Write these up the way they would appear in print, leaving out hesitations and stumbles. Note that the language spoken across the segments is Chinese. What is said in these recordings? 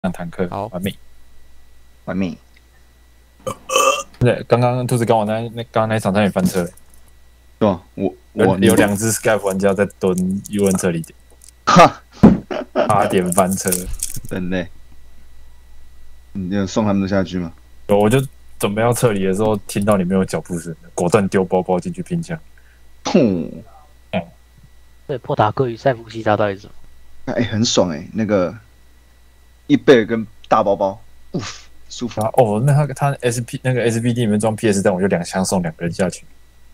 上坦克， 好， 完美。 完美。 对，刚刚兔子跟我刚刚那一场差点翻车， 对吧？我有2只 Skype 玩家在蹲 UN 撤离点， 哈， 差点翻车。 真的。你有送他们下去吗？ 我就准备要撤离的时候，听到里面有脚步声，果断丢包包进去拼枪。 砰！ 对，破塔克与塞夫西达到底是什么？ 哎，很爽哎，那个一贝尔跟大包包，舒服。 哦，那他 SPD 里面装 PS 弹，我就2箱送2个人下去。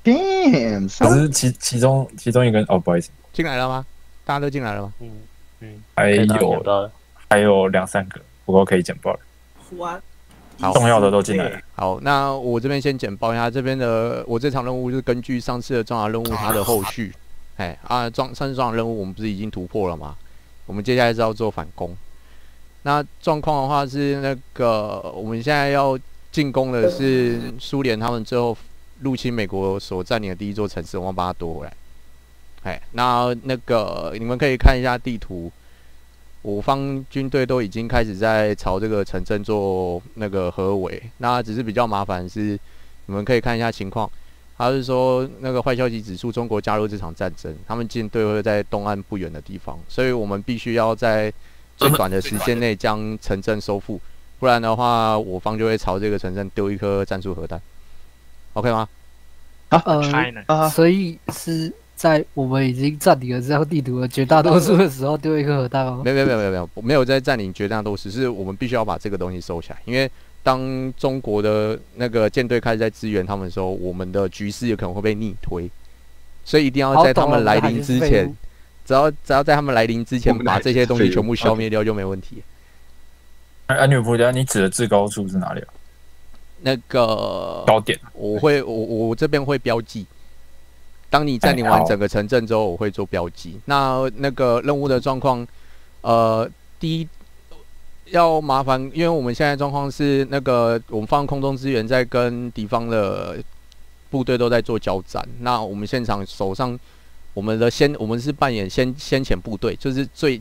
Damn！ 可是其中一个人不好意思， 进来了吗？大家都进来了吗？ 还有2-3个，不过可以简报了。 好， 重要的都进来了。 好，那我这边先简报一下，这边的我这场任务就是根据上次的装甲任务它的后续。上次装甲任务我们不是已经突破了吗？我们接下来是要做反攻。那状况的话是那个我们现在要进攻的是苏联他们最后入侵美国所占领的第一座城市，我们要把它夺回来。那个你们可以看一下地图，我方军队都已经开始在朝这个城镇做那个合围。那只是比较麻烦的是，你们可以看一下情况。他是说，那个坏消息指出，中国加入这场战争，他们舰队会在东岸不远的地方，所以我们必须要在最短的时间内将城镇收复，不然的话，我方就会朝这个城镇丢一颗战术核弹。OK 吗？ 所以是在我们已经占领了这张地图的绝大多数的时候丢一颗核弹吗？ 没有在占领绝大多数，是我们必须要把这个东西收起来，因为当中国的那个舰队开始在支援他们的时候，我们的局势有可能会被逆推，所以一定要在他们来临之前，只要在他们来临之前把这些东西全部消灭掉就没问题。 安女仆家，你指的至高处是哪里啊？ 那个高点， 我这边会标记。当你占领完整个城镇之后，我会做标记。那个任务的状况，第一。要麻烦，因为我们现在状况是那个我们方空中支援在跟敌方的部队都在做交战。那我们现场手上，我们是扮演先遣部队，就是最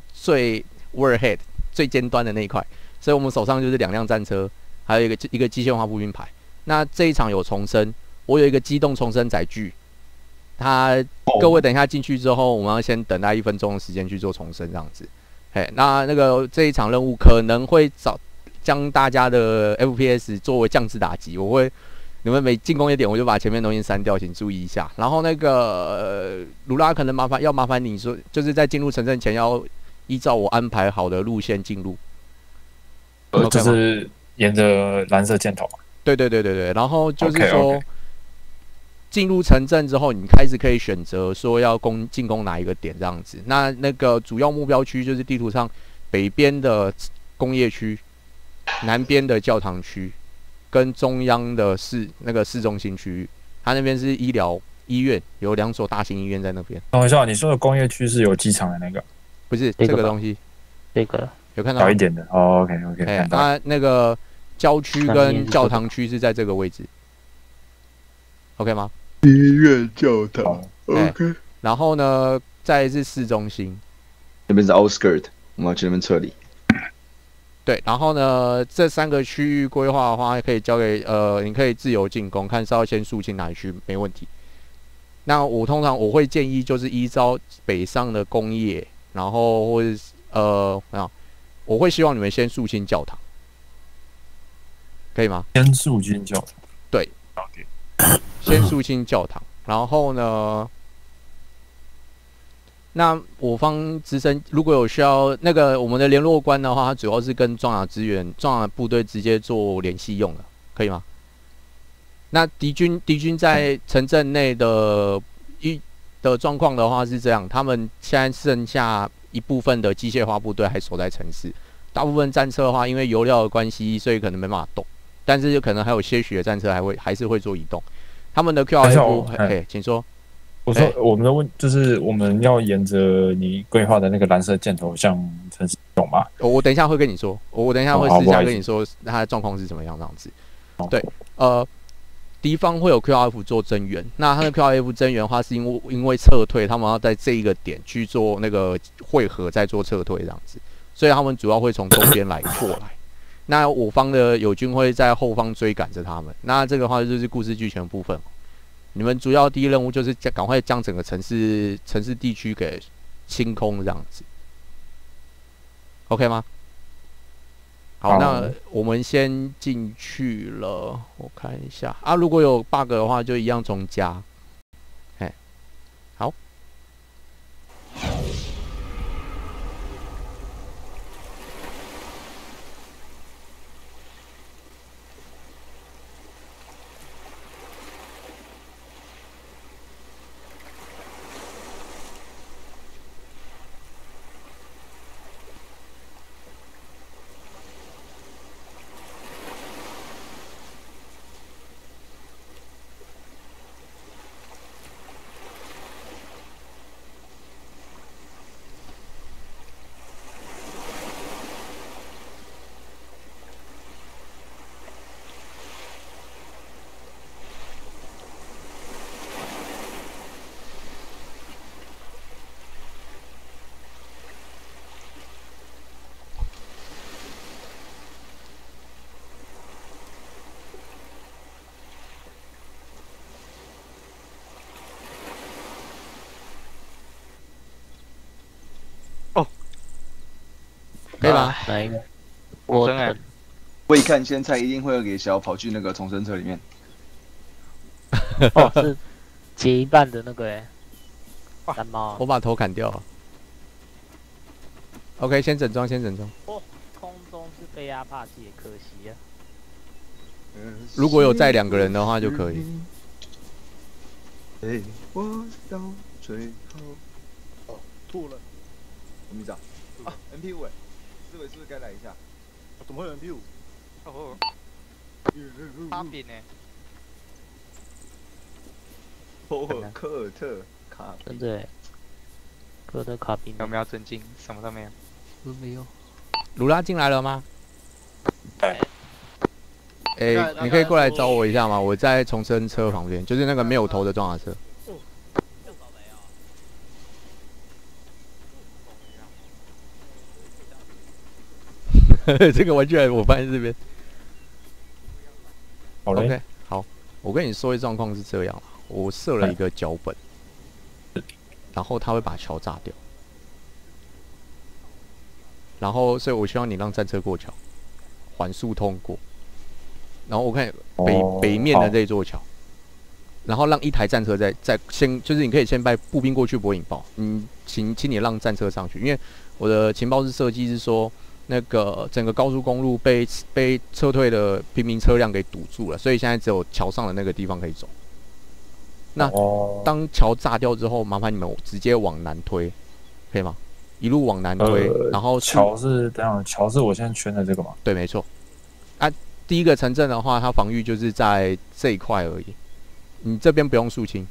warhead 最尖端的那一块，所以我们手上就是2辆战车，还有一个机械化步兵排。那这一场有重生，我有一个机动重生载具，各位等一下进去之后，我们要先等待1分钟的时间去做重生，这样子。那个这一场任务可能会将大家的 FPS 作为降制打击，你们每进攻一点，我就把前面的东西删掉，请注意一下。然后那个卢拉可能麻烦你说，就是在进入城镇前要依照我安排好的路线进入， 就是沿着蓝色箭头。 对，然后就是说。进入城镇之后，你开始可以选择说要进攻哪一个点这样子。那个主要目标区就是地图上北边的工业区、南边的教堂区，跟中央的市中心区域。它那边是医院，有2所大型医院在那边。 等一下，你说的工业区是有机场的那个？ 不是这个东西， 这个有看到小一点的。OK。 那个郊区跟教堂区是在这个位置。OK 吗？ 医院教堂 ，OK。 然后呢，再来是市中心， 那边是 outskirt， 我们要去那边撤离。 对，然后呢，这3个区域规划的话，可以交给你可以自由进攻，看是要先肃清哪一区，没问题。那我通常会建议就是依照北上的工业，然后或者我会希望你们先肃清教堂，可以吗？ 先肃清教堂。 对。先肃清教堂，然后呢，那我方直升如果有需要，那个我们的联络官的话，他主要是跟装甲部队直接做联系用的，可以吗？那敌军在城镇内的状况的话是这样，他们现在剩下一部分的机械化部队还守在城市，大部分战车的话，因为油料的关系，所以可能没办法动。但是可能还有些许的战车还是会做移动，他们的 QRF， 请说。 我说我们的就是我们要沿着你规划的那个蓝色箭头向城市走吗？ 我等一下会跟你说，我等一下会私下跟你说它的状况是怎么样这样子。对，敌方会有 QRF 做增援，那他的 QRF 增援的话是因为撤退，他们要在这一个点去做那个汇合，再做撤退这样子。 所以他们主要会从东边来过来。那我方的友军会在后方追赶着他们。那这个的话就是故事剧情的部分。你们主要第一任务就是赶快将整个城市地区给清空，这样子 ，OK 吗？好，那我们先进去了，我看一下啊，如果有 bug 的话，就一样重加。哎，好。可以吧？ 哪一个？ 未看先猜，一定会有给小跑去那个重生车里面。 哦，是截一半的那个蓝猫。 我把头砍掉了。OK， 先整装，先整装。 哦，空中是被压帕器，可惜啊。 如果有载2个人的话就可以。 我到最后。哦，吐了。什么意思啊？MP5思维是不是该来一下？ 怎么会有 MP5？哦，卡饼呢？ 科尔特卡， 真的，科尔特卡宾有没有震惊？什么都没有。 都没有。 鲁拉进来了吗？ 哎， 你可以过来找我一下吗？我在重生车旁边，就是那个没有头的装甲车。这个玩具我放在这边。 好嘞。 OK， 好，我跟你说的状况是这样，我设了一个脚本，然后他会把桥炸掉，然后所以我希望你让战车过桥，缓速通过，然后我看北面的这座桥，然后让一台战车在先，就是你可以先派步兵过去不会引爆，请你让战车上去，因为我的情报是设计是说。那个整个高速公路被撤退的平民车辆给堵住了，所以现在只有桥上的那个地方可以走。那当桥炸掉之后，麻烦你们直接往南推，可以吗？一路往南推，然后桥是这样，桥是我现在圈的这个吗？ 对，没错。啊，第一个城镇的话，它防御就是在这一块而已，你这边不用肃清。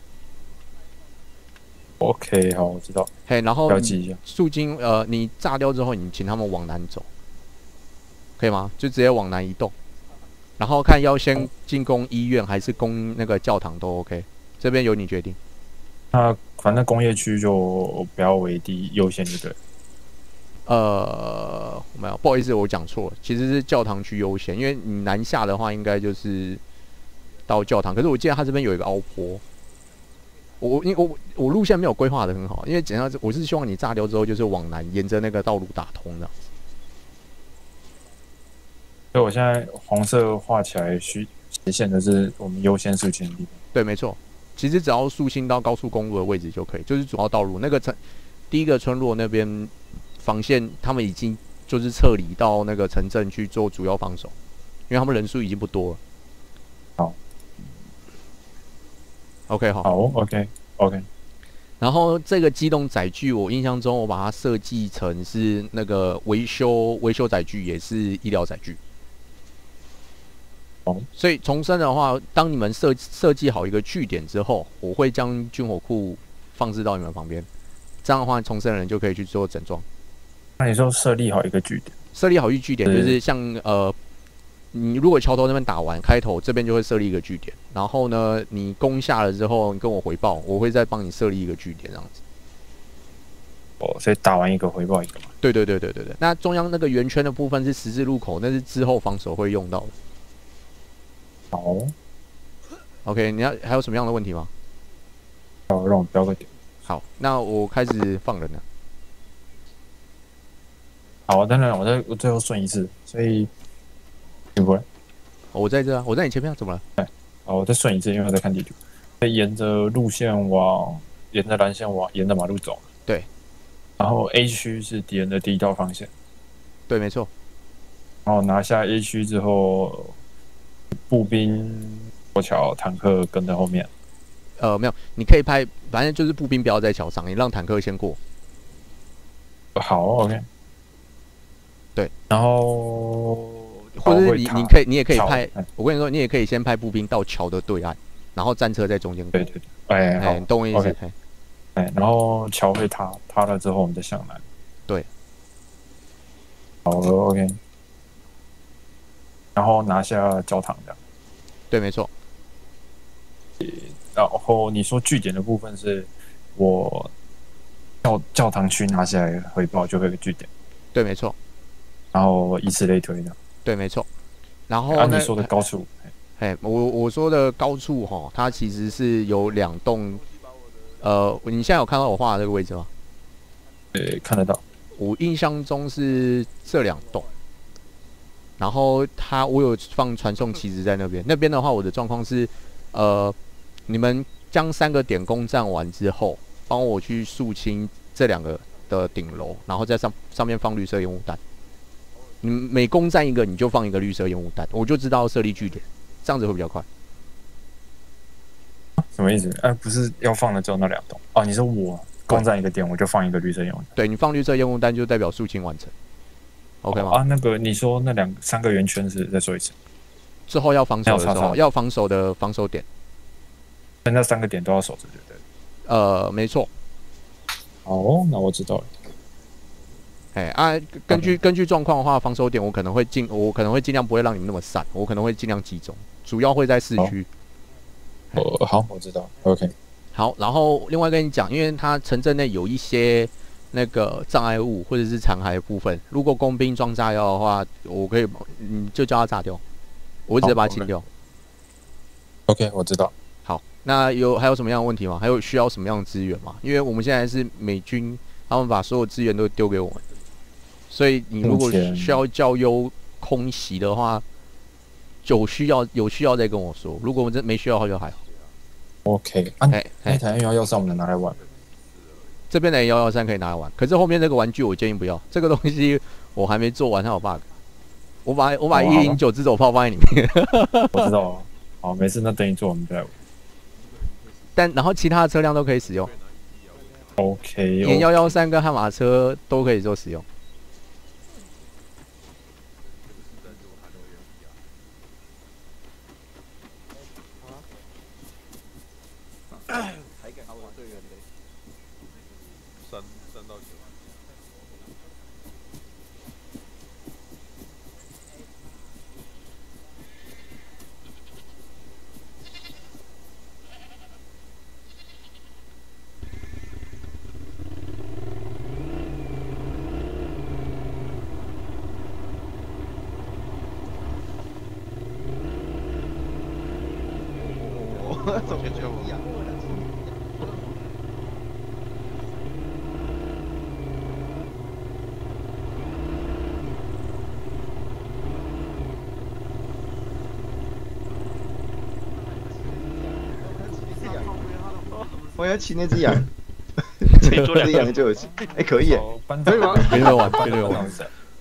OK， 好，我知道。 嘿，然后标记一下。 肃清，你炸掉之后，你请他们往南走，可以吗？就直接往南移动，然后看要先进攻医院还是攻那个教堂都 OK， 这边由你决定。 那反正工业区就不要为第一优先，就对。 没有，不好意思，我讲错了，其实是教堂区优先，因为你南下的话，应该就是到教堂。可是我记得它这边有一个凹坡。我路线没有规划的很好，因为简单我是希望你炸掉之后就是往南，沿着那个道路打通的。 所以我现在红色画起来斜线的是我们优先肃清的地方。 对，没错。其实只要肃清到高速公路的位置就可以，就是主要道路那个第一个村落那边防线，他们已经就是撤离到那个城镇去做主要防守，因为他们人数已经不多了。 好。 OK， 好。 好 ，OK。 然后这个机动载具，我印象中我把它设计成是那个维修载具，也是医疗载具。所以重生的话，当你们设计好一个据点之后，我会将军火库放置到你们旁边，这样的话，重生的人就可以去做整装。 那你说设立好一个据点？ 设立好一个据点就是像你如果桥头那边打完，开头这边就会设立一个据点，然后呢，你攻下了之后，你跟我回报，我会再帮你设立一个据点，这样子。 哦，所以打完一个回报一个嘛。 对。那中央那个圆圈的部分是十字路口，那是之后防守会用到的。 好 ，OK， 你还有什么样的问题吗？ 好，让我标个点。 好，那我开始放人了。 好，当然我最后顺一次，所以你不会。 我在这啊，我在你前面啊，怎么了？ 好，我再顺一次，因为我在看地图。沿着路线沿着蓝线沿着马路走。 对。 然后 A 区是敌人的第一道防线。 对，没错。 然后拿下 A 区之后，步兵、过桥、坦克跟在后面。 没有，你可以拍，反正就是步兵不要在桥上，你让坦克先过。 好 ，OK。对。然后， 或者是你也可以拍，我跟你说，你也可以先派步兵到桥的对岸，然后战车在中间过。 对，好， 你懂我意思？ 然后桥会塌了之后，我们再向南。对。好了 ，OK。然后拿下教堂这样。 对，没错。 然后你说据点的部分是我教堂区拿下来回报就会有个据点。对，没错。然后以此类推的。对，没错。然后你说的高处，我说的高处哈，它其实是有2栋。你现在有看到我画的这个位置吗？看得到。我印象中是这2栋。然后我有放传送旗子在那边。那边的话，我的状况是，你们将3个点攻占完之后，帮我去肃清这2个的顶楼，然后在上面放绿色烟雾弹。你每攻占一个，你就放一个绿色烟雾弹，我就知道设立据点，这样子会比较快。什么意思？不是要放的只有那2栋哦？你说我攻占一个点，我就放一个绿色烟雾弹？对，你放绿色烟雾弹就代表肃清完成。OK 吗？那个你说那3个圆圈是再说一次。之后要防守的时候，要防守的防守点。那3个点都要守着，对不对？没错。哦，那我知道了。根据状况的话，防守点我可能会尽量不会让你们那么散，我可能会尽量集中，主要会在市区。好，我知道。OK。好，然后另外跟你讲，因为它城镇内有一些那个障碍物或者是残骸的部分，如果工兵装炸药的话，我可以，你就叫他炸掉，我直接把它清掉。OK， 我知道。好，那还有什么样的问题吗？还有需要什么样的资源吗？因为我们现在是美军，他们把所有资源都丢给我们，所以你如果需要较优空袭的话，有需要再跟我说。如果我真没需要的话，就还好。OK， 那台113我们能拿来玩？这边的113可以拿来玩，可是后面这个玩具我建议不要，这个东西我还没做完，它有 bug。我把109自走炮放在里面。我知道了。好，没事，那等你做我们再来玩。然后其他的车辆都可以使用。OK， 连113跟悍马车都可以做使用。 才敢我队员嘞，3到9。走全球一样。我要骑那只羊，这只羊就有骑，可以耶，可以吗？没人玩，没人玩。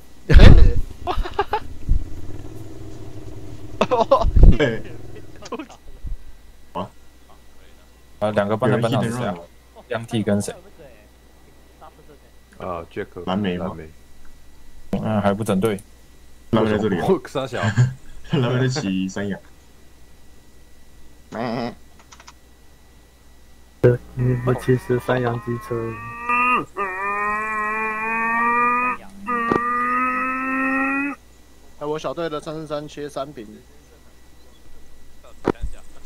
2个班长是谁啊？T 跟谁 ？Jack， 蓝莓吗？ 还不整队。 蓝莓在这里。 傻小。 蓝莓在骑山羊。 我骑10山羊机车。 我小队的343缺3瓶。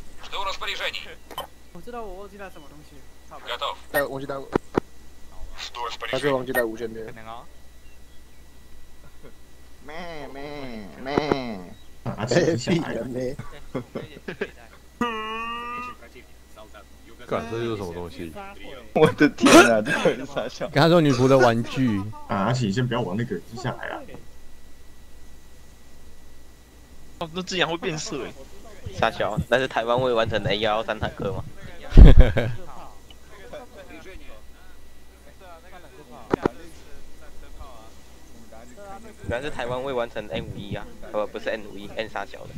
我知道我忘记带什么东西。我忘记带。 他是忘记带无线电。 可能哦。 咩。 阿奇下来了。 干，这是什么东西？ 我的天啊，这个人傻笑。 跟他说女仆的玩具。 阿奇，先不要往那个就下来啊。 哦，那只羊会变色哎。傻小，那是台湾未完成的 A113坦克吗？原来是台湾未完成的 N51啊，不是 N51 ，N 傻小的。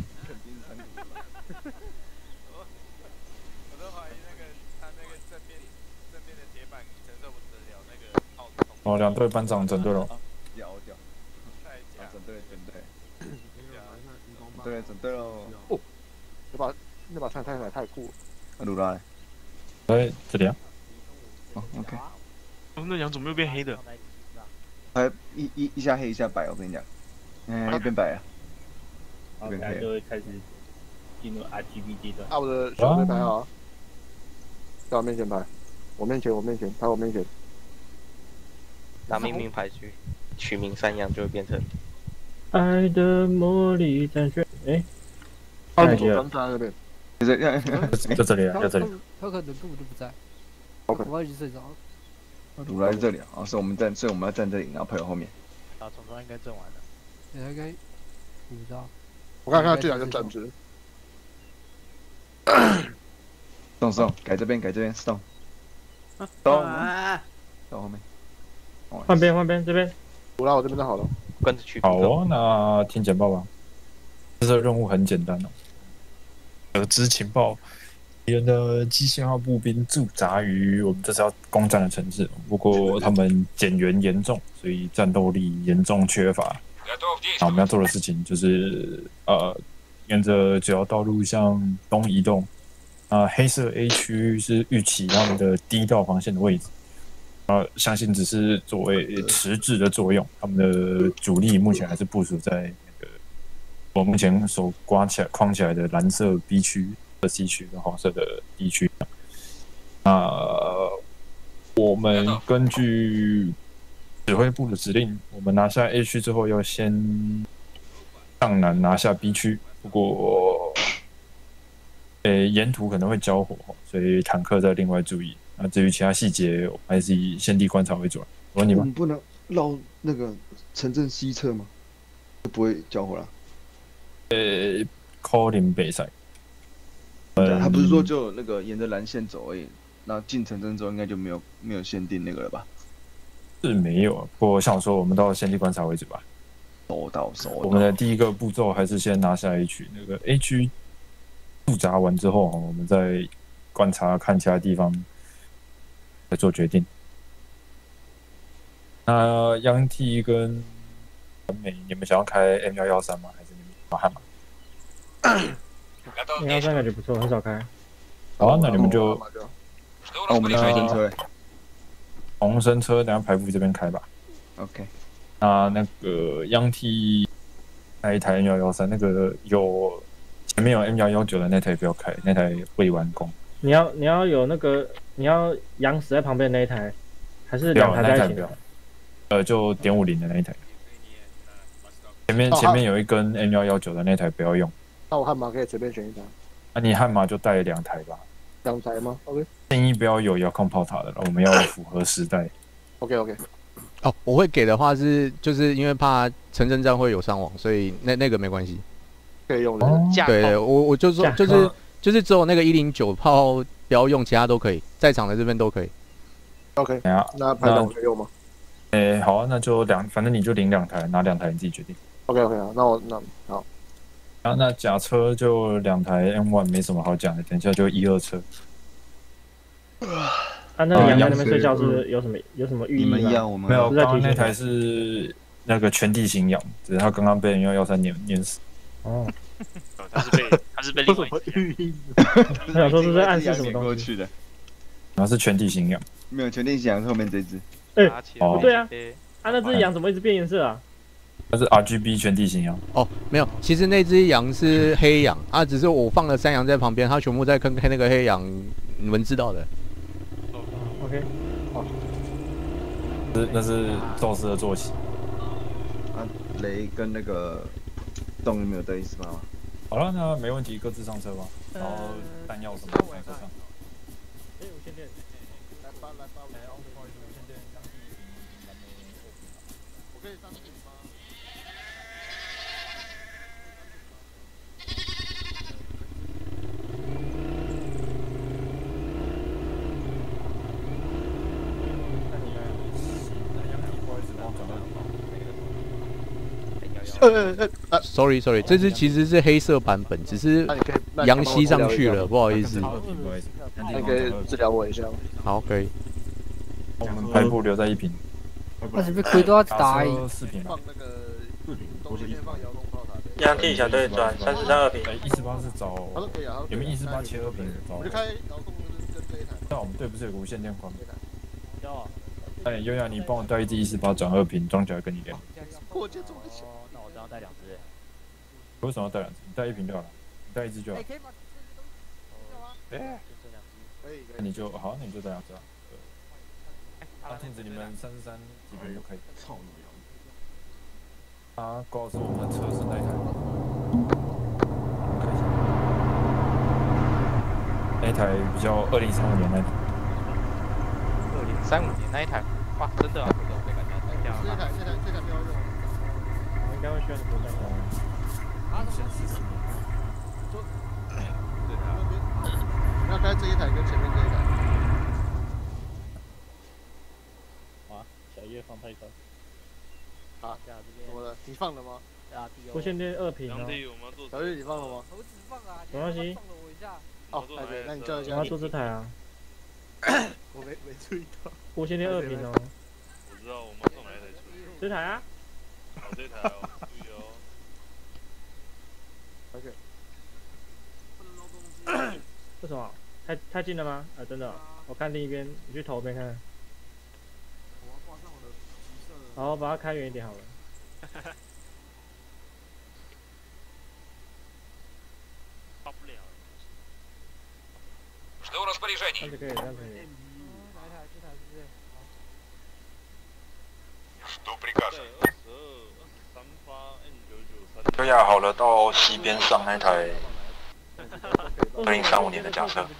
哦，两队班长整队了。 整队喽。 哦，那把菜太酷了。 鲁拉。 在这里啊。 哦 ，OK。 哦，那羊怎么又变黑的？ 一下黑一下白，我跟你讲。变白了。 然后就会开始进入 RGB 阶段。 我的小队排好，在我面前排，我面前，排我面前。 拿命名牌取名山羊就会变成。 爱的魔力在旋， 在那边。 在这里啊，在这里。 他可能根本就不在。我已经睡着了。 鲁拉在这里啊，所以我们要站这里，然后排我后面。 总装应该阵完了。 应该不知道。 我看这两个站直。 Stone， 改这边 ，Stone。到后面。 换边，这边。 鲁拉，我这边就好了。 跟着去。 好哦，那听简报吧。这次任务很简单哦。得知情报，敌人的机械化步兵驻扎于我们这次要攻占的城市，不过他们减员严重，所以战斗力严重缺乏。那我们要做的事情就是沿着主要道路向东移动。黑色 A 区是预期他们的第一道防线的位置。相信只是作为迟滞的作用，他们的主力目前还是部署在那个我目前所框起来的蓝色 B 区、C 区跟黄色的 D 区。我们根据指挥部的指令，我们拿下 A 区之后，要先上南拿下 B 区。不过，沿途可能会交火，所以坦克再另外注意。那至于其他细节，我还是以现地观察为主。我问你们， 我们不能绕那个城镇西侧吗？就不会交火了。 靠近北塞。 他不是说就那个沿着蓝线走而已，那进城镇之后应该就没有限定那个了吧？ 是没有，不过像我说，我们到现地观察为止吧。 收到。 我们的第一个步骤还是先拿下 A 区，那个 A 区驻扎完之后，我们再观察看其他地方。再做决定。那央 T 跟完美，你们想要开 M113吗？还是你们马汉吗 ？M113感觉不错，很少开。 好啊，那你们就， 我们的红生车， 红生车等下排副这边开吧。 OK。 那个央 T 那一台 M113，那个有前面有 M119的那台不要开，那台未完工。 你要有那个，你要羊死在旁边那一台，还是两台在一起的？ 就.50的那一台。前面有一根 M119的那台不要用。 那我悍马可以随便选一台。 那你悍马就带2台吧。 2台吗 ？OK。 建议不要有遥控炮塔的了，我们要符合时代。 OK。 哦，我会给的话就是因为怕城镇战会有伤亡，所以那个没关系。 可以用的。 对，我就说就是只有那个109炮不要用，其他都可以，在场的这边都可以。 OK， 那排长可以用吗？ 好啊，那就反正你就领2台，拿2台你自己决定。 OK 啊，那好。 那甲车就2台 M1 没什么好讲的，等一下就1、2车。 那个羊在那边睡觉是有什么寓意吗？ 你们一样，我们没有，刚刚那台是那个全地形羊，只是他刚刚被M113碾死。 哦。他是被另外一个。 我想说是在暗示什么东西？ 然后是全地形羊， 没有全地形羊后面这只。 不对啊，那只羊怎么一直变颜色啊？ 它是 RGB 全地形羊。 哦，没有，其实那只羊是黑羊啊，只是我放了3羊在旁边，它全部在看那个黑羊，你们知道的。 OK， 好。 那是宙斯的坐骑。 啊，雷跟那个洞有没有得意思吗？ 好了，那没问题，各自上车吧。然后弹药什么上车上。 无线电。 来吧，不好意思，无线电降低蓝莓。我可以上去吗？ sorry， 这只其实是黑色版本，只是杨吸上去了，不好意思。 你可以治疗我一下。 好，可以。 我们排布留在1瓶。 那是不是亏都要打 4瓶？ 放那个东西放遥控炮塔。 杨 T 小队转33 2瓶。 148是找，有没有148切2瓶？ 我就开遥控跟这一台。 但我们队不是有个无线电框？ 要啊。 哎，优雅，你帮我带一支148转2瓶，装起来跟你连。 破键这么小。 那我这样带2支。 为什么要带2支？你带1瓶就好了，你带1支就好。 哎，可以。 那你就好，那你就带2支啊。天子，你们33几瓶就可以。操你妈！啊，告诉我们测试那一台。那一台比较2035年那一台。 2035年那一台，哇，真的啊！ 这台没有用。 我应该会选择那个。 先40年。 要开这一台跟前面这一台。 小叶放太高。 啊，怎么了？你放了吗？ 无线电2瓶哦。 小叶你放了吗？ 我只放啊， 没关系。 哦，对，那你叫一下。 我要做这台啊。 我没注意到。 无线电2瓶哦。 我知道，我们送来一台出去。 这台啊？ 哦，这台哦，注意哦。 OK。 为什么？太近了吗？啊，真的。我看另一边，你去头边看。好，把它开远一点好了。 到不了。 这样就可以，这样可以。 优雅好了，到西边上那台2035年的假设。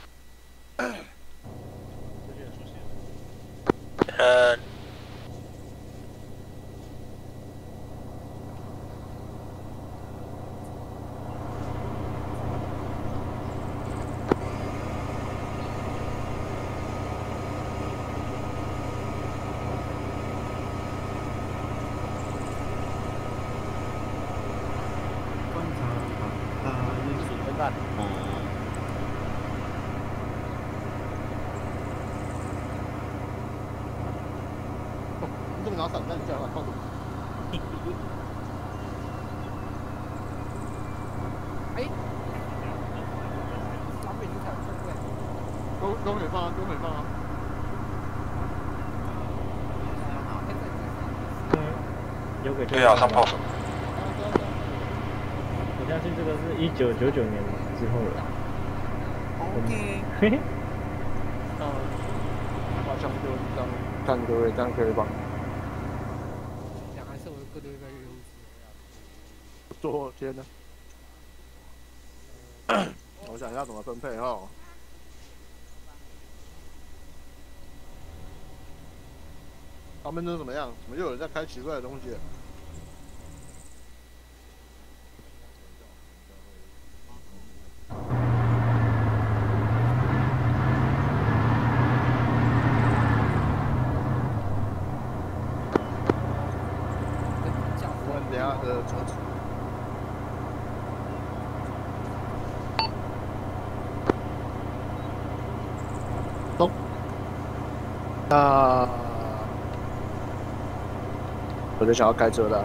你这么拿散弹架来放什么？哎，都可以放啊，都可以放啊。 有给对啊，上炮手。 我相信这个是1999年之后的。OK。嘿嘿。 好像就这样，看各位这样可以吧？ 还是我的各队越来越优质。 不错，天哪！我想一下怎么分配哈。他们都怎么样？怎么又有人在开奇怪的东西？问等下的车子。走。那。我就想要开车的。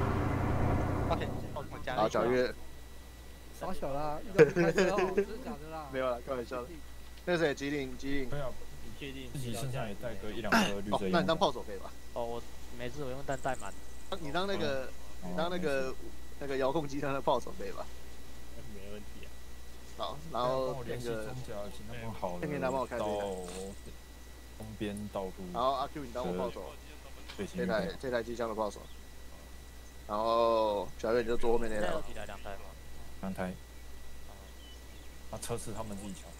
好，小月。 傻小啦，开车哦，真的假的啦？ 没有啦，开玩笑的。那谁？吉林。 对啊，你确定？自己身上也带个1-2颗绿色烟。 那你当炮手可以吧？ 哦，我每次我用弹带满。 你当那个遥控机上的炮手可以吧？ 没问题啊。 好，然后那个请他们好了， 天天来帮我开这个。 东边道路。 然后阿 Q 你当我炮手。 这台机枪的炮手，然后小月就坐后面那台。 2台。车是他们自己抢。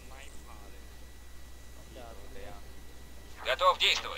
Готов действовать。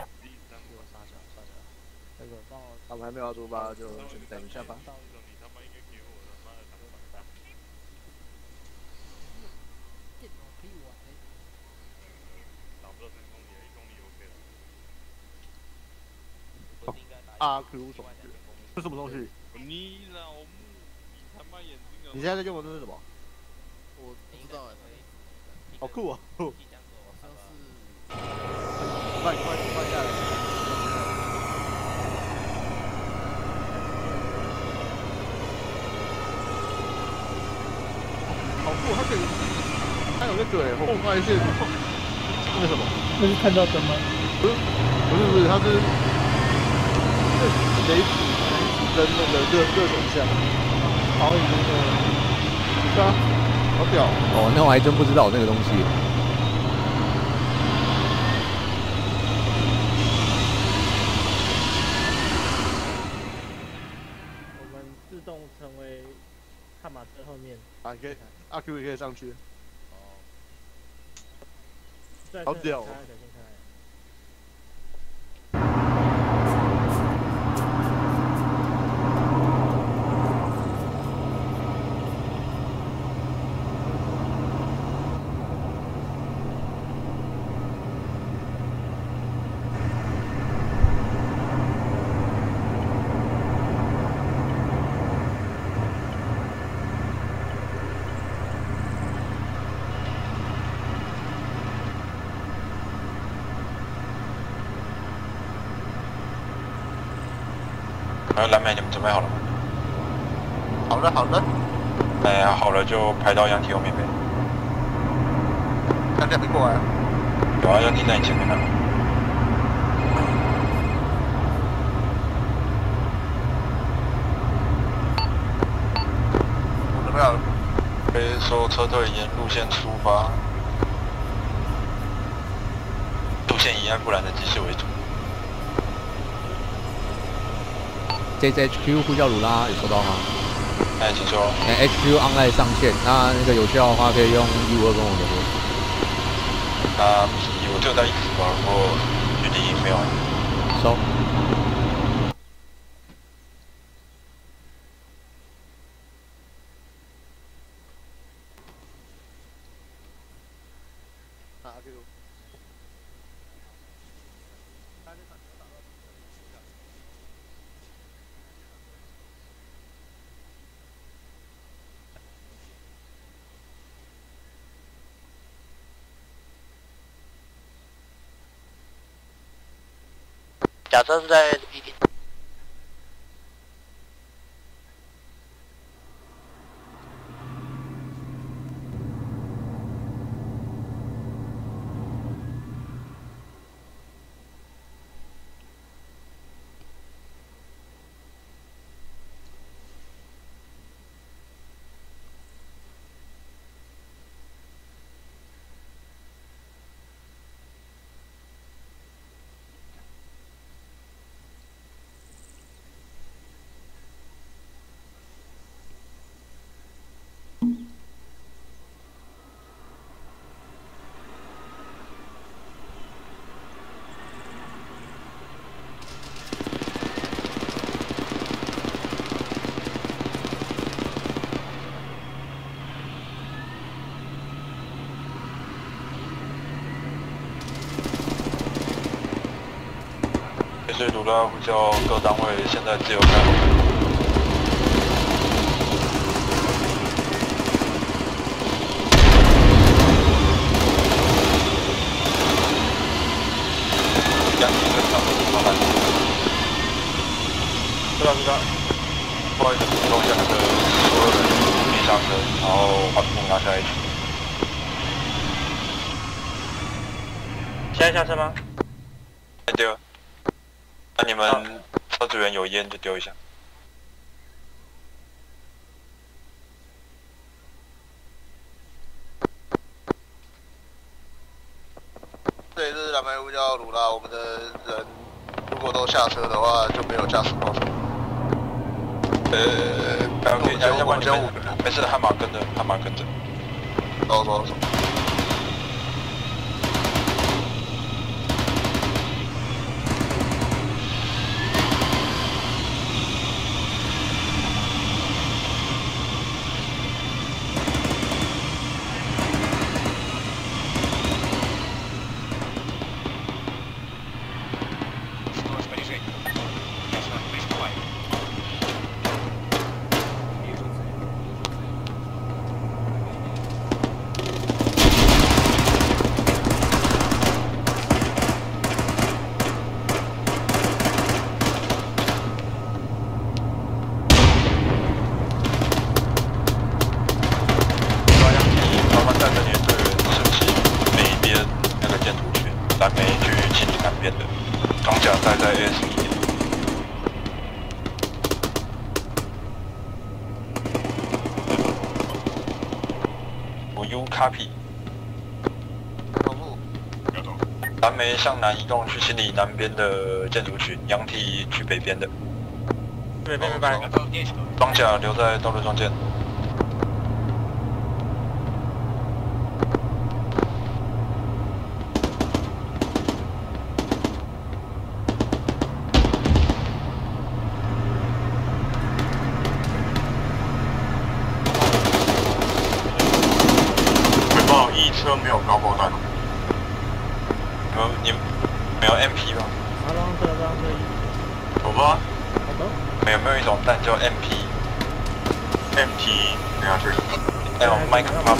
他们还没有要出发，就等一下吧。RQ 手势，这什么东西？ 你老母，你他妈眼睛啊！ 你现在在用的这是什么？ 我不知道哎。 好酷啊！ 好像是。快下来！好酷，它可以，它有那个红外线，那个什么？ 那是看到灯吗？ 不是，它是。雷子跟那个热成像，好有那个，对啊，好屌哦！那我还真不知道那个东西。 我们自动成为悍马车后面。 啊，你可以阿 Q 也可以上去。 哦。 好屌哦！ 蓝莓，你们准备好了吗？ 好了。 好了就排到杨体后面呗。 杨体没过来。 有啊，杨体在你前面呢。 我准备好了。 可以所有车队沿路线出发，路线以安布兰的机械为主。 JHQ 呼叫鲁拉有收到吗？ 请说。 HQ online 上线，那个有需要的话可以用152跟我联络。 我就在148，不过距离没有。 收。 假设是在 B 点。 所以鲁拉呼叫各单位现在自由开火。杨体跟上麻烦。知道。不好意思，补充一下那个所有人地上车，然后把布拿下来一起。 现在下车吗？ 对。那你们车组员有烟就丢一下。 这里是蓝莓呼叫鲁拉，我们的人如果都下车的话，就没有驾驶帽。 要不然你们没事，悍马跟着，悍马跟着。 走。 copy。蓝莓向南移动去清理南边的建筑群，羊体去北边的。 明白。 装甲留在道路中间。 车没有高爆弹哦。 你没有 MP 吗？有吗？没有一种弹叫 MP？MT 等下去。那种麦克帕。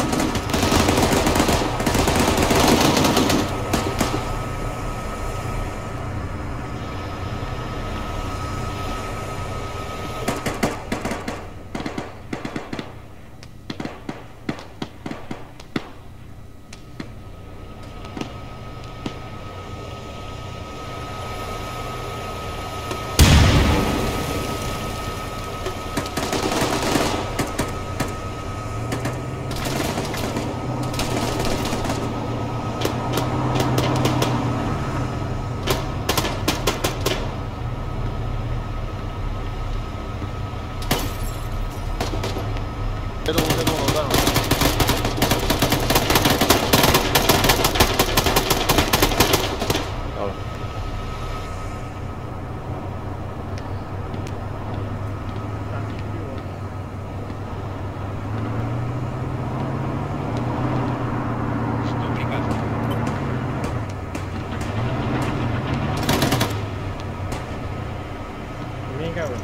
别动，别动，老大。 到了。 里面应该有人。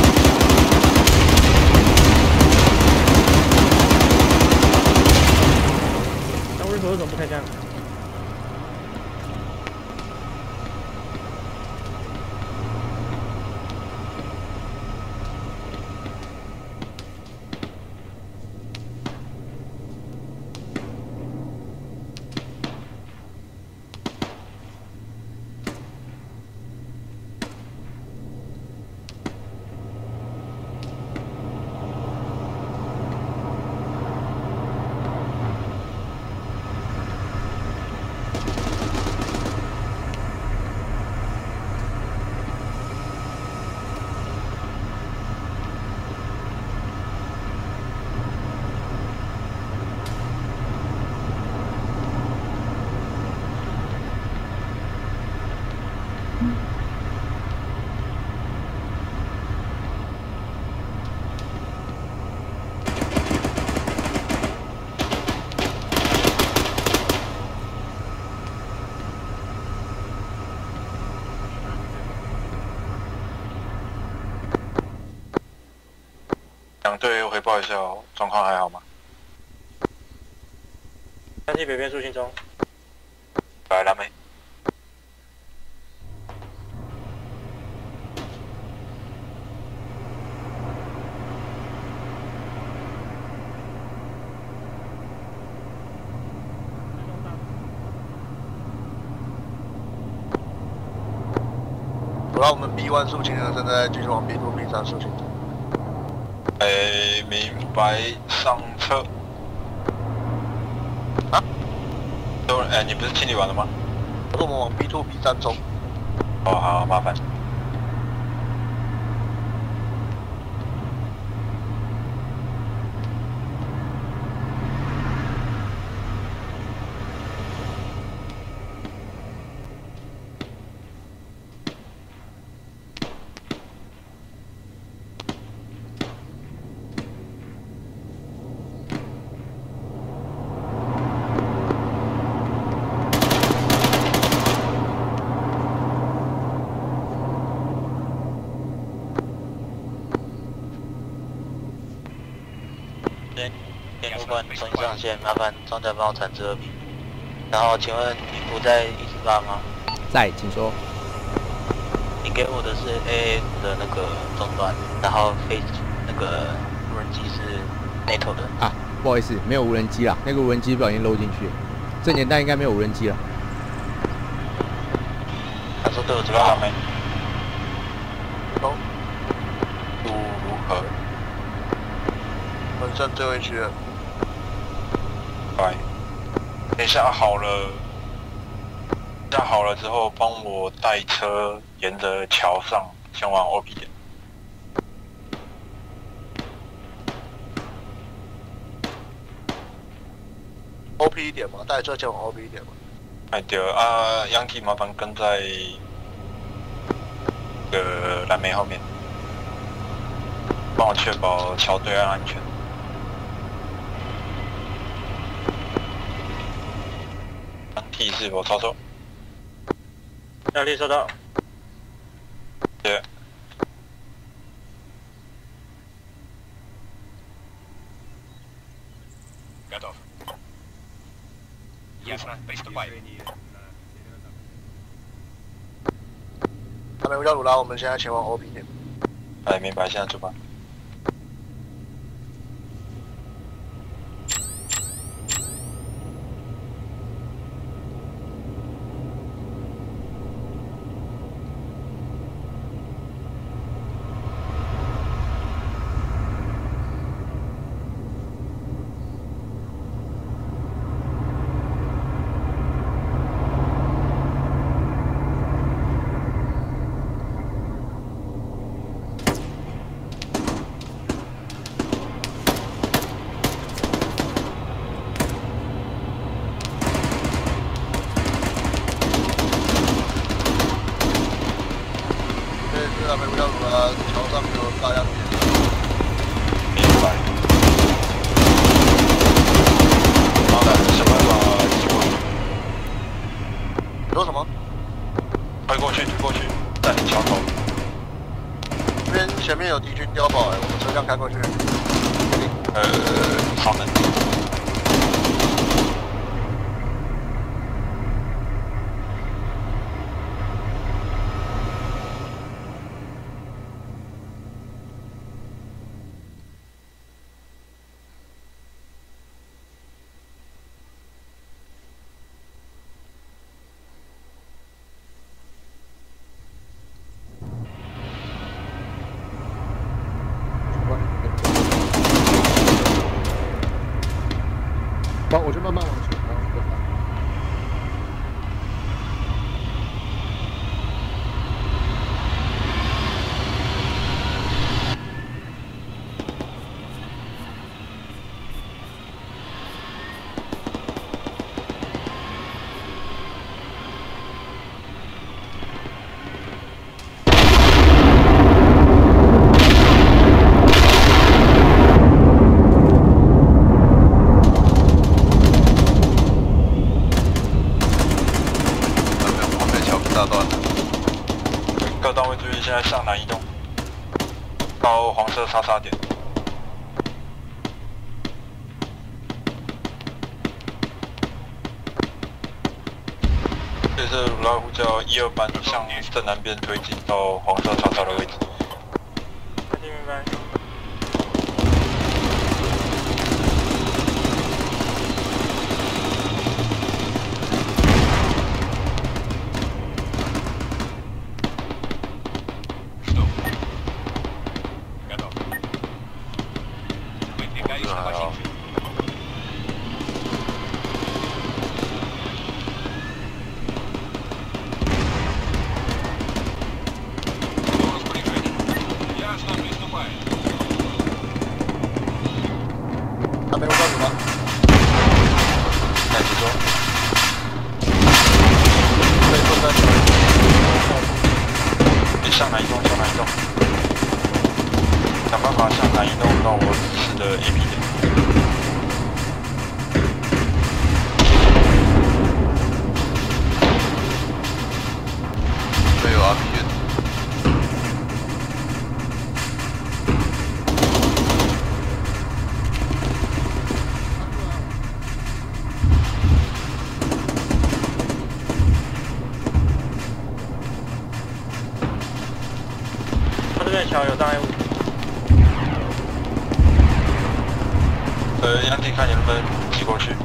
为什么不开枪？ 两队回报一下哦，状况还好吗？ 3期北边入侵中。 来，蓝莓。 然后我们 B1 入侵呢，正在继续往 B2、B3入侵。 明白，上车。 啊？ 你不是清理完了吗？ 我说我们往 B2、B3 走。 哦，好，麻烦。 联络官重新上线，麻烦装甲帮我传至2B。然后，请问你不在148吗？ 在，请说。 你给我的是 AA 的那个终端，然后那个无人机是 NATO 的。 啊，不好意思，没有无人机啦，那个无人机不小心漏进去了。这年代应该没有无人机了。 他说对我这边好没？ 哦， 如何？ 我们剩最后一区了。 拜。等一下好了，下好了之后，帮我带车沿着桥上前往 OP 点。 OP 点嘛，带车前往 OP 点嘛。 哎对啊，Yankee 麻烦跟在蓝莓后面，帮我确保桥对岸安全。T 是否操作？ 压力收到。 对。 Готов. Ясно, приступай. 还没回到鲁拉，我们现在前往 OP 点。 哎，明白，现在出发。 还没回到鲁拉，桥上有大量人。 明白。好的，什么机会？ 你说什么？ 推过去，在你桥头。 这边前面有敌军碉堡，我们车辆开过去。 好的。 我就慢慢往前，然后过来。 各单位注意，现在向南移动，到黄色叉叉点。这是鲁拉呼叫1、2班向正南边推进到黄色叉叉的位置。 明白。 没有关什么？ 那你说。 对，正在。 你向南移动，向南移动，想办法向南移动到我指示的 AP 点。 没有 RP 点。 桥有障碍物。杨迪看你能不能挤过去。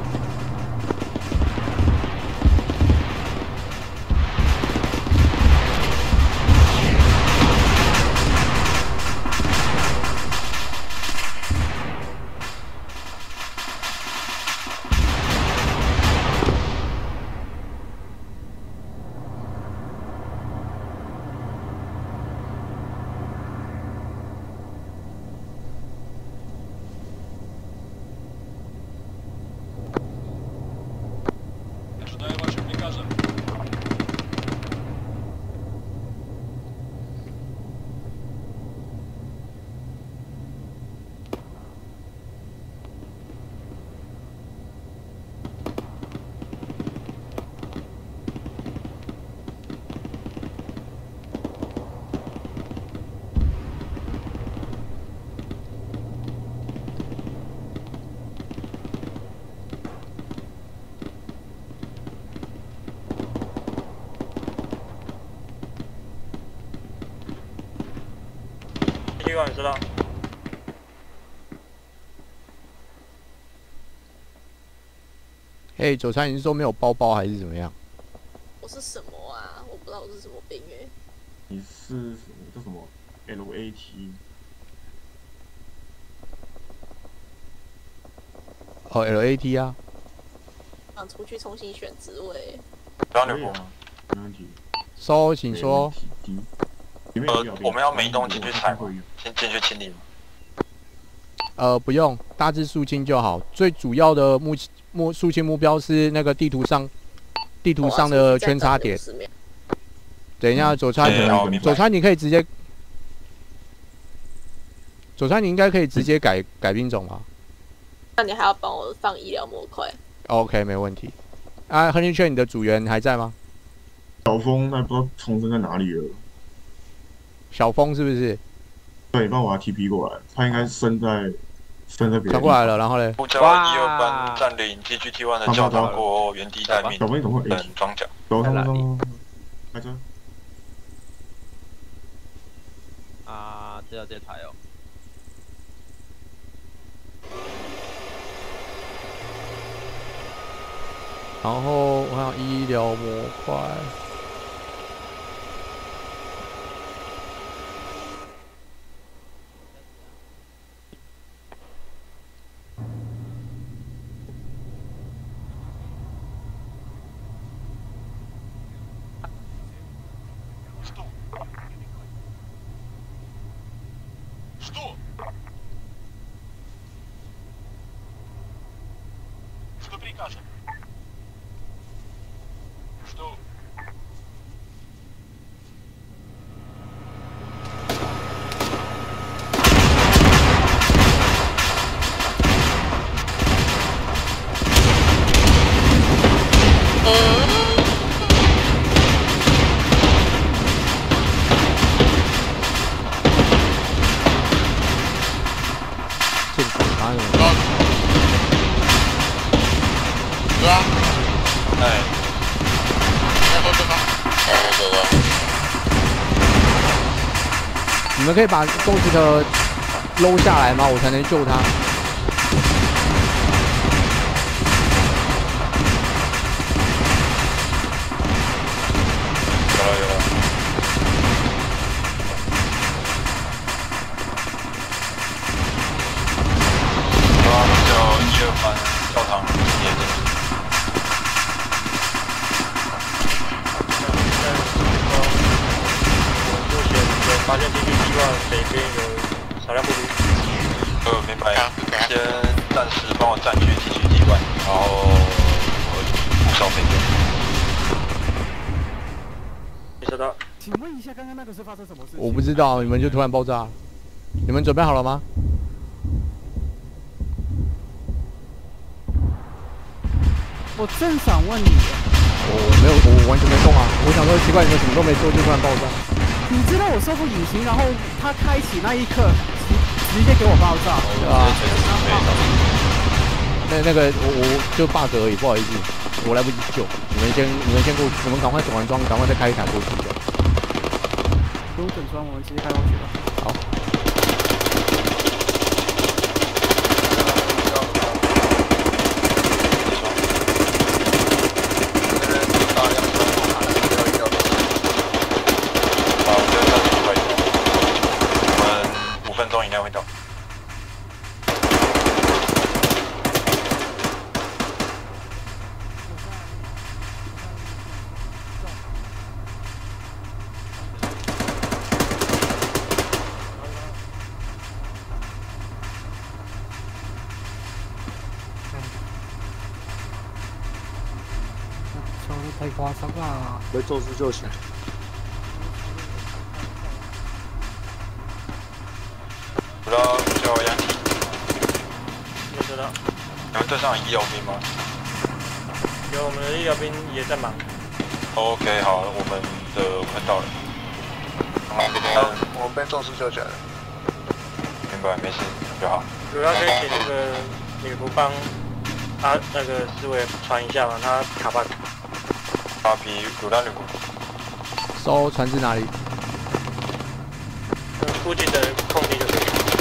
知道。 嘿，佐餐，你是说没有包包还是怎么样？ 我是什么啊？我不知道我是什么兵哎。 你是什么？叫什么 ？LAT。 哦 ，LAT 啊。 想出去重新选职位。 不要留步， 没问题。 收，请说。 我们要每一栋进去采吗？先进去清理吗？ 不用，大致肃清就好。最主要的肃清目标是那个地图上的圈叉点。等一下，佐餐，你可以直接，佐餐你应该可以直接改兵种啊。 那你还要帮我放医疗模块 ？OK， 没问题。啊，亨利圈，你的组员还在吗？ 小峰，那不知道重生在哪里了。 小峰是不是？ 对，你帮我把他 TP 过来，他应该升在别的地方。 传过来了，然后嘞？ 呼叫1、2班占领 TGT1 的教堂过后，原地待命。 小峰，你怎么会等装甲？ 走，开车。 啊，这台哦。 然后我想医疗模块。你们可以把 Ghost 的搂下来吗？我才能救他。 有了。叫1、2班教堂也进。 发现地区计划北边有少量不足。 明白。先暂时帮我后占据提取机关，然后不烧飞机。 没收到。 请问一下，刚刚那个是发生什么事？我不知道，你们就突然爆炸了。你们准备好了吗？ 我正想问你， 我没有，我完全没动啊！我想说奇怪，你们什么都没做就突然爆炸。 你知道我收复引擎，然后它开启那一刻，直接给我爆炸，对吧？ 那个我就 bug 而已，不好意思，我来不及救。你们先过去，你们赶快整完装，赶快再开一台过去的。 不用整装，我们直接开过去吧。 好。 5分钟以内会到。 抽的太夸张了， 没做事就行。 不知道叫杨体， 没收到。 你们队上有医疗兵吗？ 有，我们的医疗兵也在忙。 OK， 好，我们的快到了。 我们被重视救起来了。 明白，没事就好。 主要可以请那个女仆帮他那个思维传一下嘛，他卡 bug。 卡皮鲁拉女仆。 收船至哪里？ 附近的空地就可以。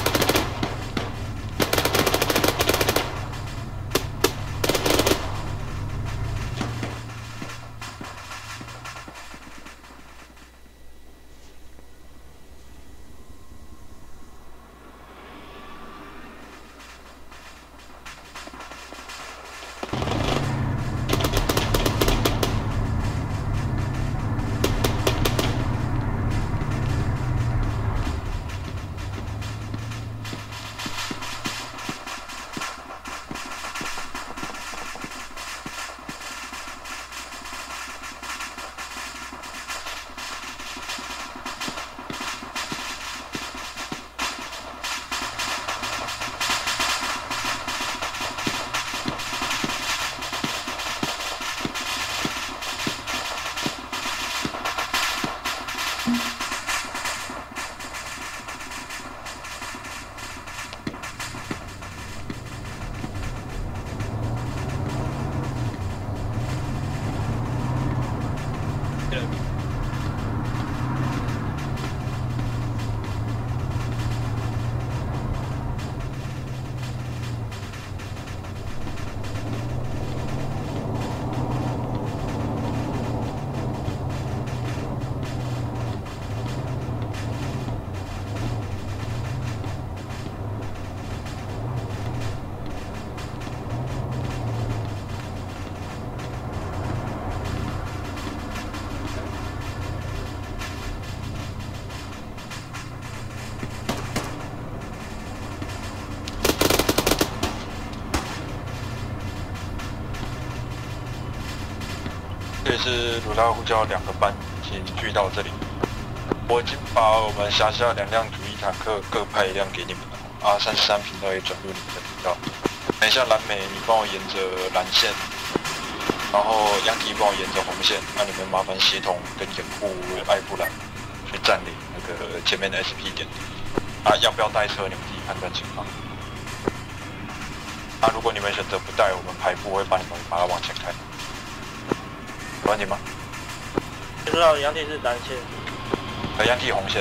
这里是鲁拉呼叫2个班，请聚到这里。我已经把我们辖下2辆主力坦克各派1辆给你们了。R33频道也转入你们的频道。等一下蓝莓，你帮我沿着蓝线，然后杨迪帮我沿着红线，那你们麻烦协同跟掩护艾布兰去占领那个前面的 SP 点。要不要带车，你们自己判断情况。如果你们选择不带，我们排部会把你们把它往前开。有问题吗？ 不知道杨体是蓝线， 杨体红线。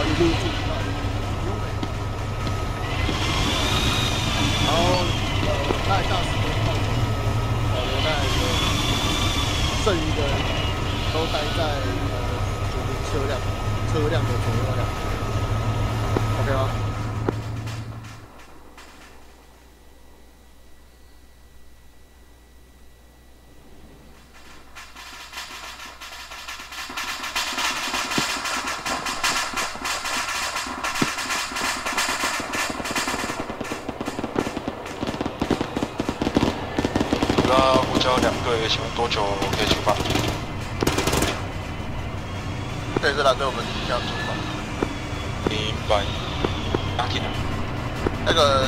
后一路进到然后大概下10分半，保留在剩余的都待在车辆的左右量 ，OK 吗？ 呼叫2队，请问多久可以出发？ 对，这2队我们即将出发。 明白。当天。 那个。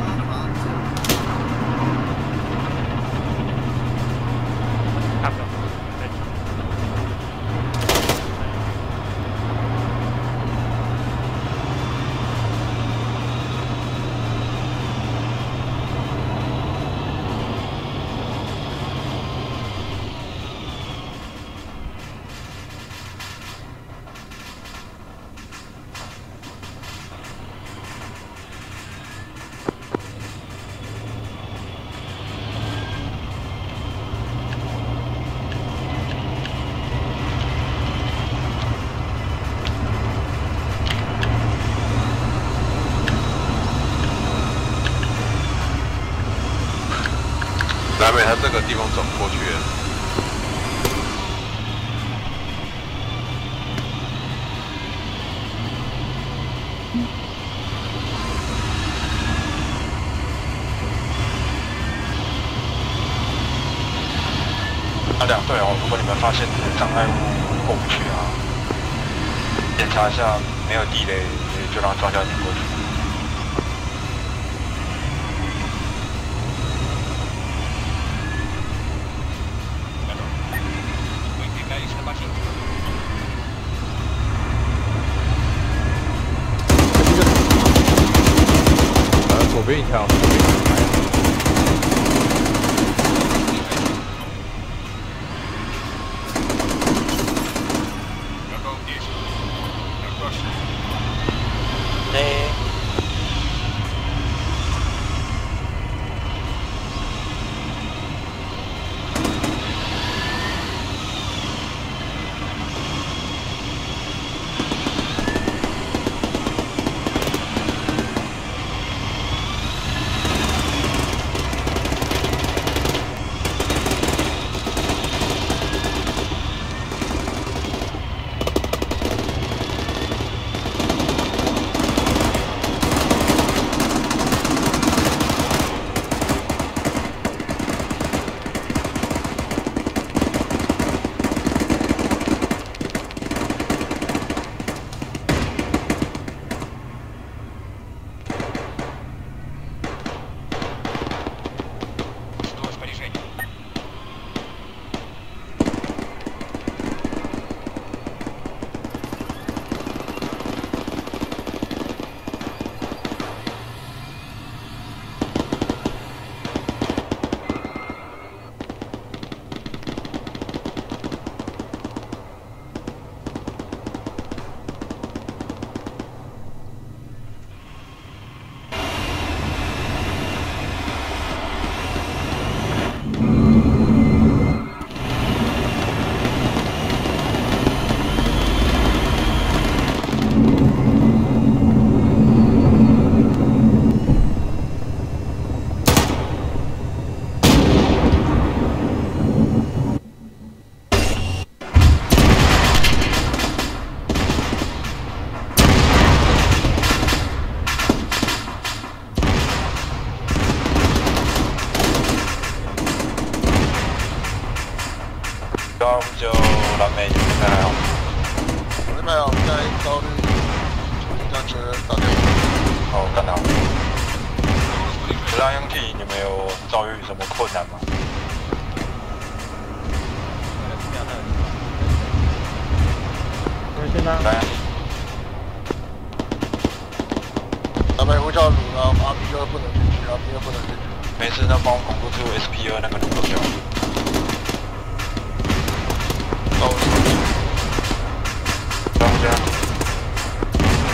南美，他这个地方走不过去了。 那2队哦，如果你们发现障碍物过不去啊，检查一下没有地雷，就让庄家碾过去。 左边一条。 就蓝莓，你们再来哦。 我这边我们在焦虑，让车打掉。 好，干好。流浪用体，你们有遭遇什么困难吗？来。 蓝莓呼叫鲁，然后RP2不能进去，RP2不能进去。 没事，那帮我巩固住 SP2那个路口就好。 到。 庄家。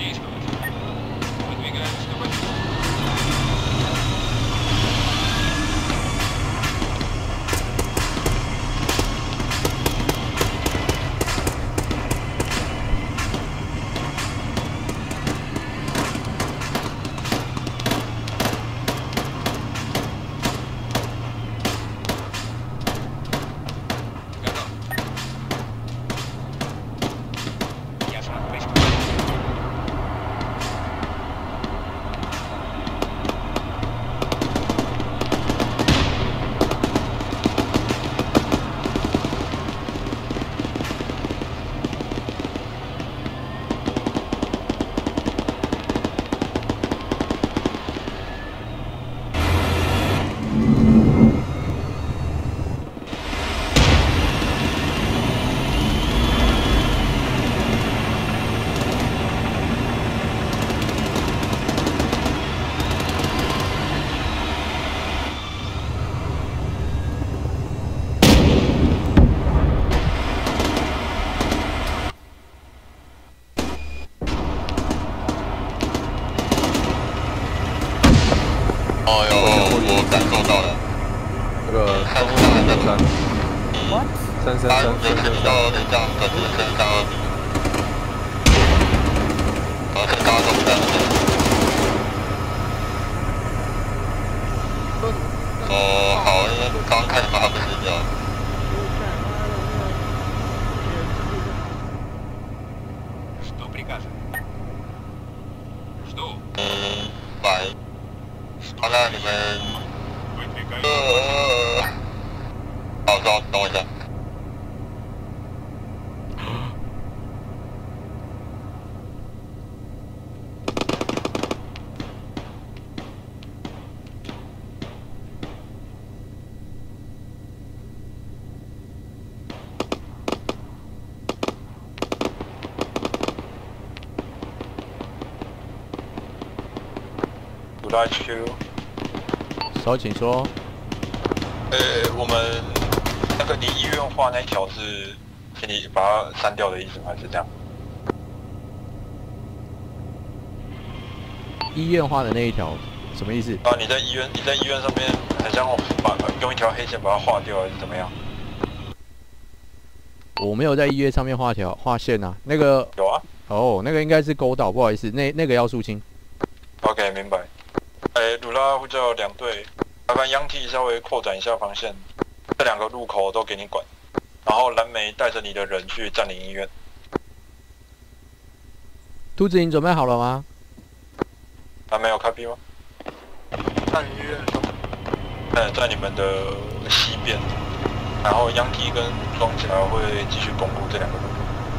稍请说。 我们那个你医院画那条是，请你把它删掉的意思吗？还是这样？ 医院画的那一条什么意思？ 啊，你在医院上面，很像用一条黑线把它画掉，还是怎么样？ 我没有在医院上面画线啊，那个有啊。 哦，那个应该是勾导，不好意思，那个要肃清。 OK， 明白。鲁拉呼叫2队，麻烦央 T 稍微扩展一下防线，这2个路口都给你管，然后蓝莓带着你的人去占领医院。 兔子，你准备好了吗？ 蓝莓有开闭吗？ 占领医院。 在你们的西边，然后央 T 跟装甲会继续巩固这2个路口。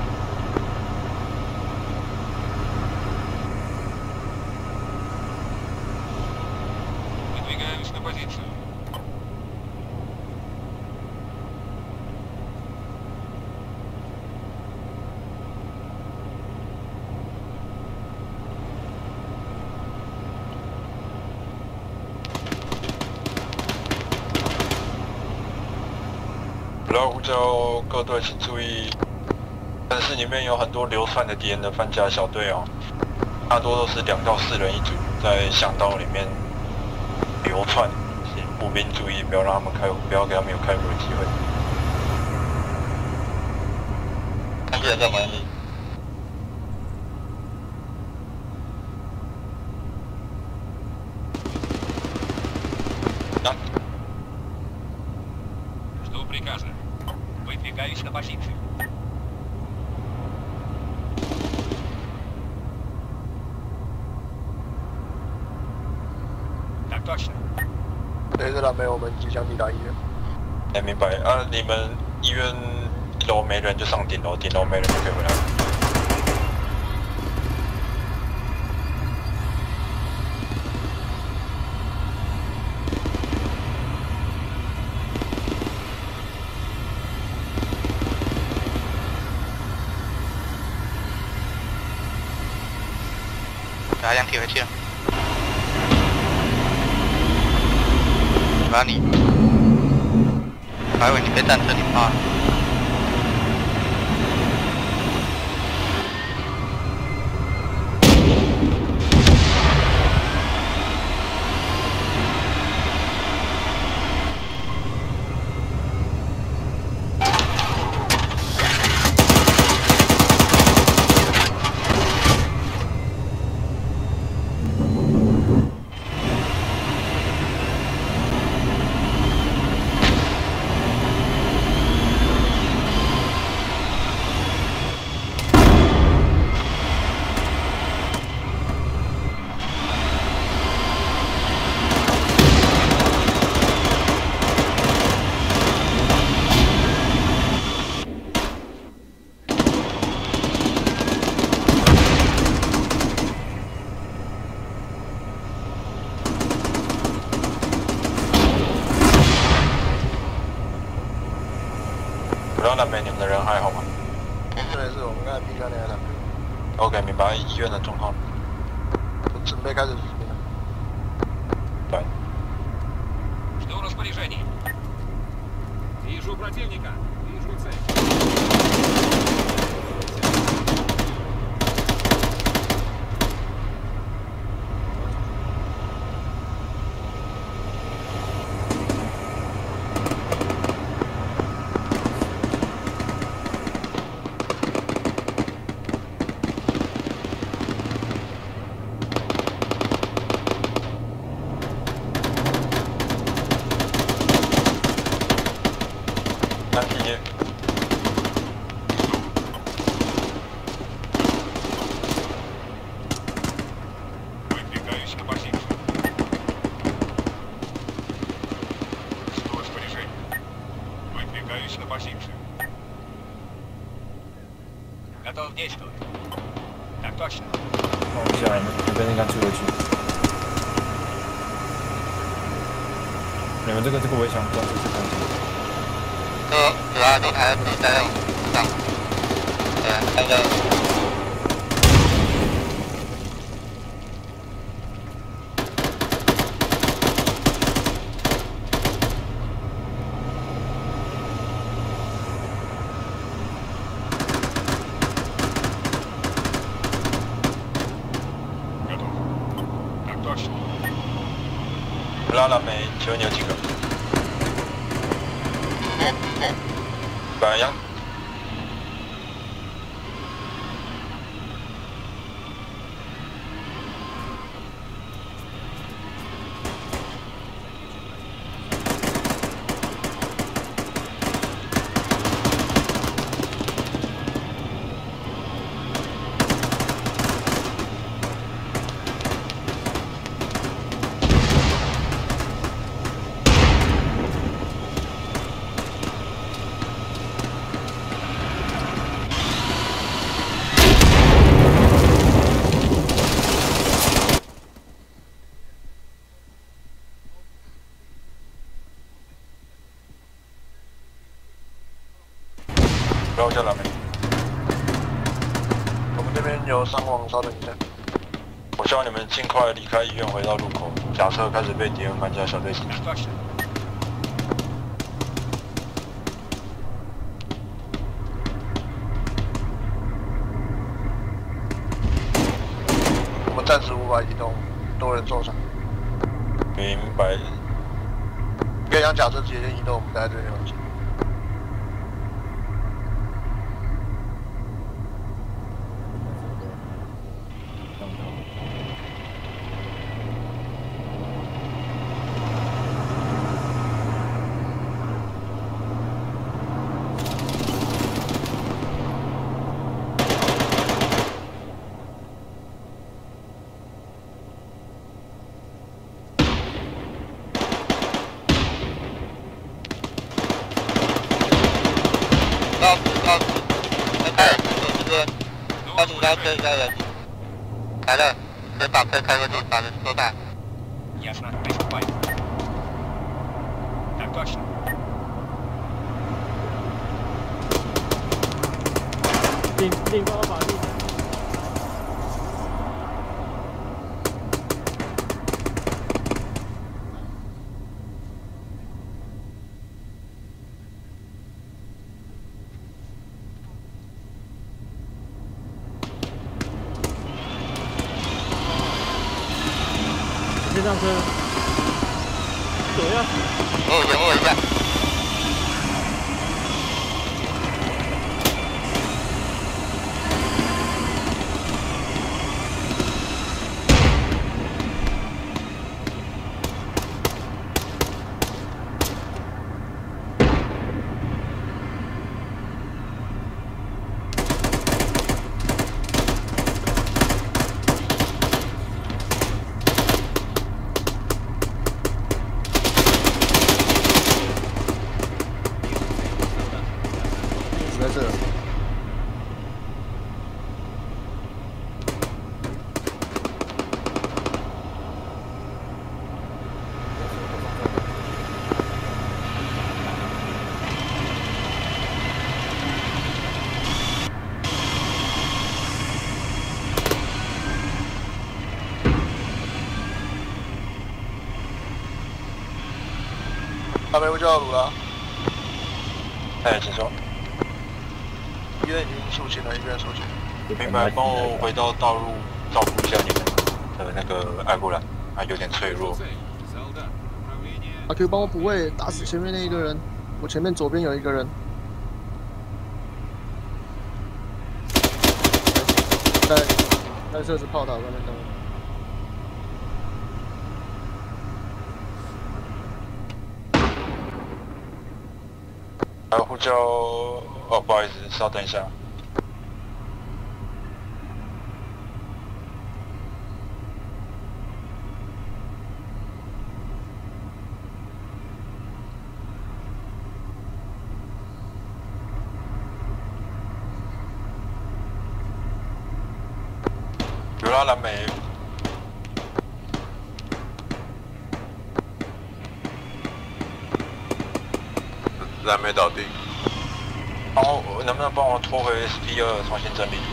然后呼叫各队请注意，城市里面有很多流窜的敌人的番家小队哦，大多都是2到4人一组，在巷道里面流窜，请步兵注意，不要让他们不要给他们有开火的机会。看起来在哪里？ Выдвигаюсь на позицию. Так точно. 对，这蓝莓，我们即将抵达医院。 明白啊，你们医院1楼没人就上顶楼，顶楼没人就可以回来了。 把样体回去了。把你，我还以为你被战车你怕了。 对，是我们刚才 P 3那台。 OK， 明白医院的状况。 准备开始。 对。 Жду распоряжений. Вижу противника. Вижу цель. Готов действовать. Так точно. 放一下，你跟那个追回去。你们这个围墙装出去看一下。 主要都还是在上。那个。 拉拉梅，请问你有几个？白羊。绕一下蓝莓。 我们这边有伤亡，稍等一下。 我希望你们尽快离开医院，回到路口。假车开始被敌人玩家小队袭击。 我们暂时无法移动，多人受伤。 明白。 可以让假车直接移动，我们待在这边有。 高车1人，来了，可以把车开过去，把人收带。 Ясно, приступай. Так точно. 请帮我把地。 这辆车左右。 延误一下。 阿北，我就要鲁了。 哎，请说。 医院已经肃清了，医院肃清。 明白，帮我回到道路照顾一下你们的那个爱国兰，啊，有点脆弱。 阿 Q 帮我补位，打死前面那一个人。我前面左边有一个人。在设置炮塔上面等我。呼叫，哦，不好意思，稍等一下。有啦，蓝莓。 蓝莓倒地。 然后能不能帮我拖回 SP2重新整理？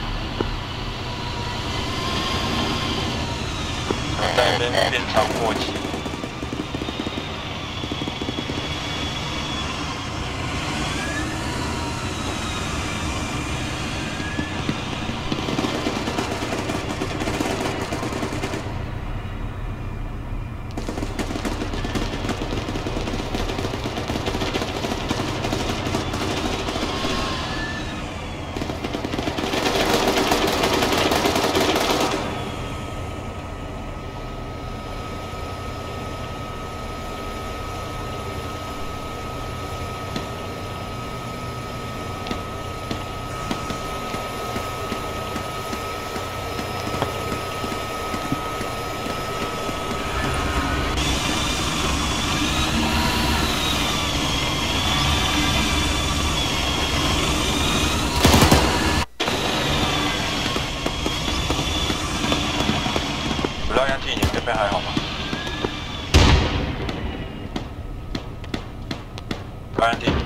在那边鞭长莫及。老杨弟，你这边还好吗？老杨弟。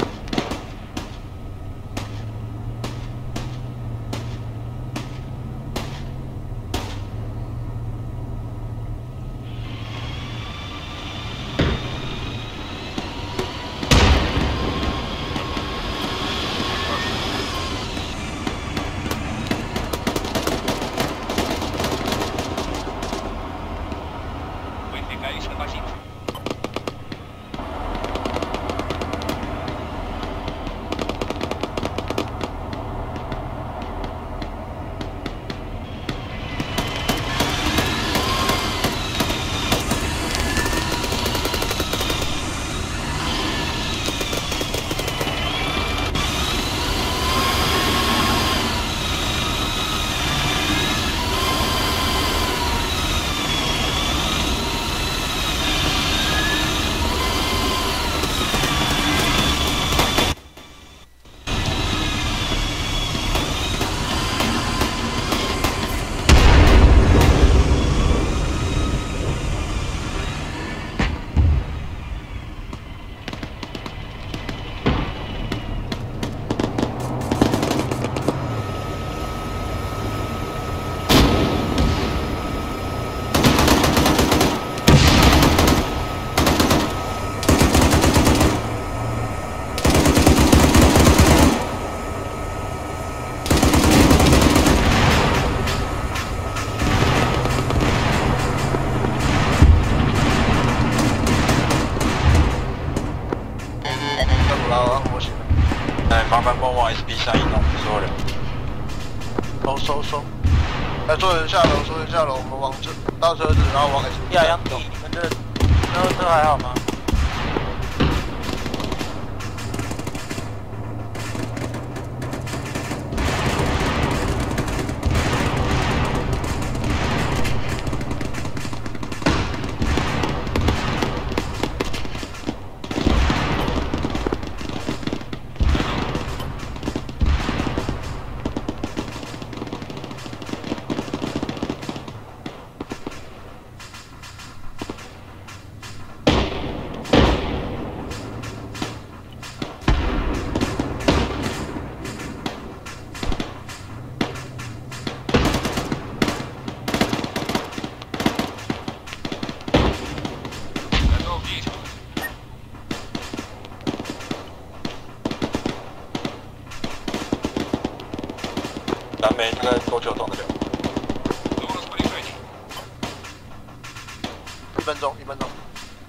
麻烦帮我往 SP3移动，所有人。 收。来，所有人下楼，我们往这到车子，然后往 SP3。 杨弟，你们的车还好吗？ 蓝莓大概多久动得了 ？1分钟，1分钟。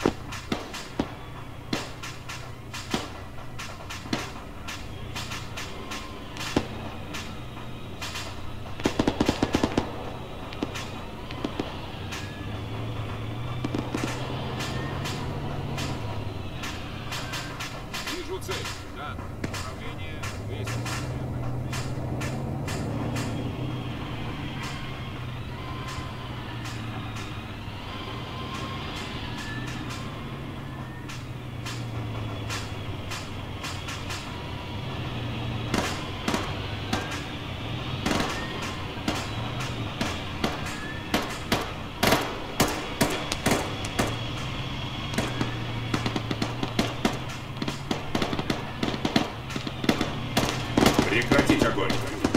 Прекратить огонь!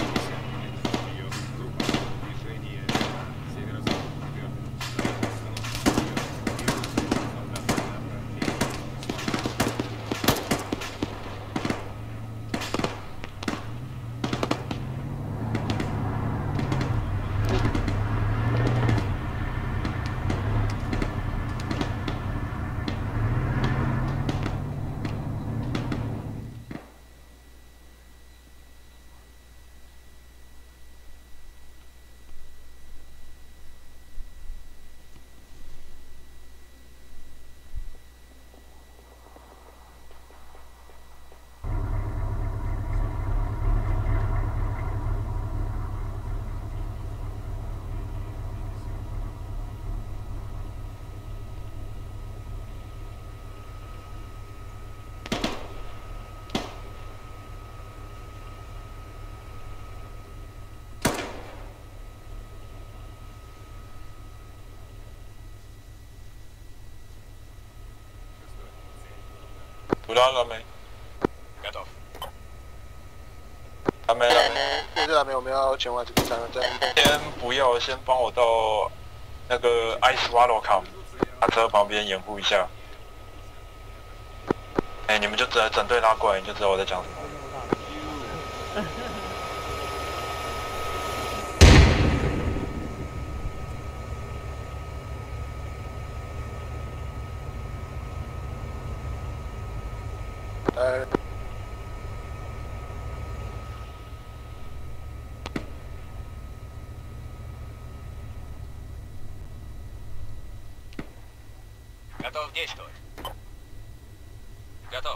图拉了没？ Готов. 还没。 这还没，我们要前往这个站。 先不要，先帮我到那个 Ice Wallow Camp 打车旁边掩护一下。你们就整队拉过来，你就知道我在讲什么。 Готов действовать. Готов.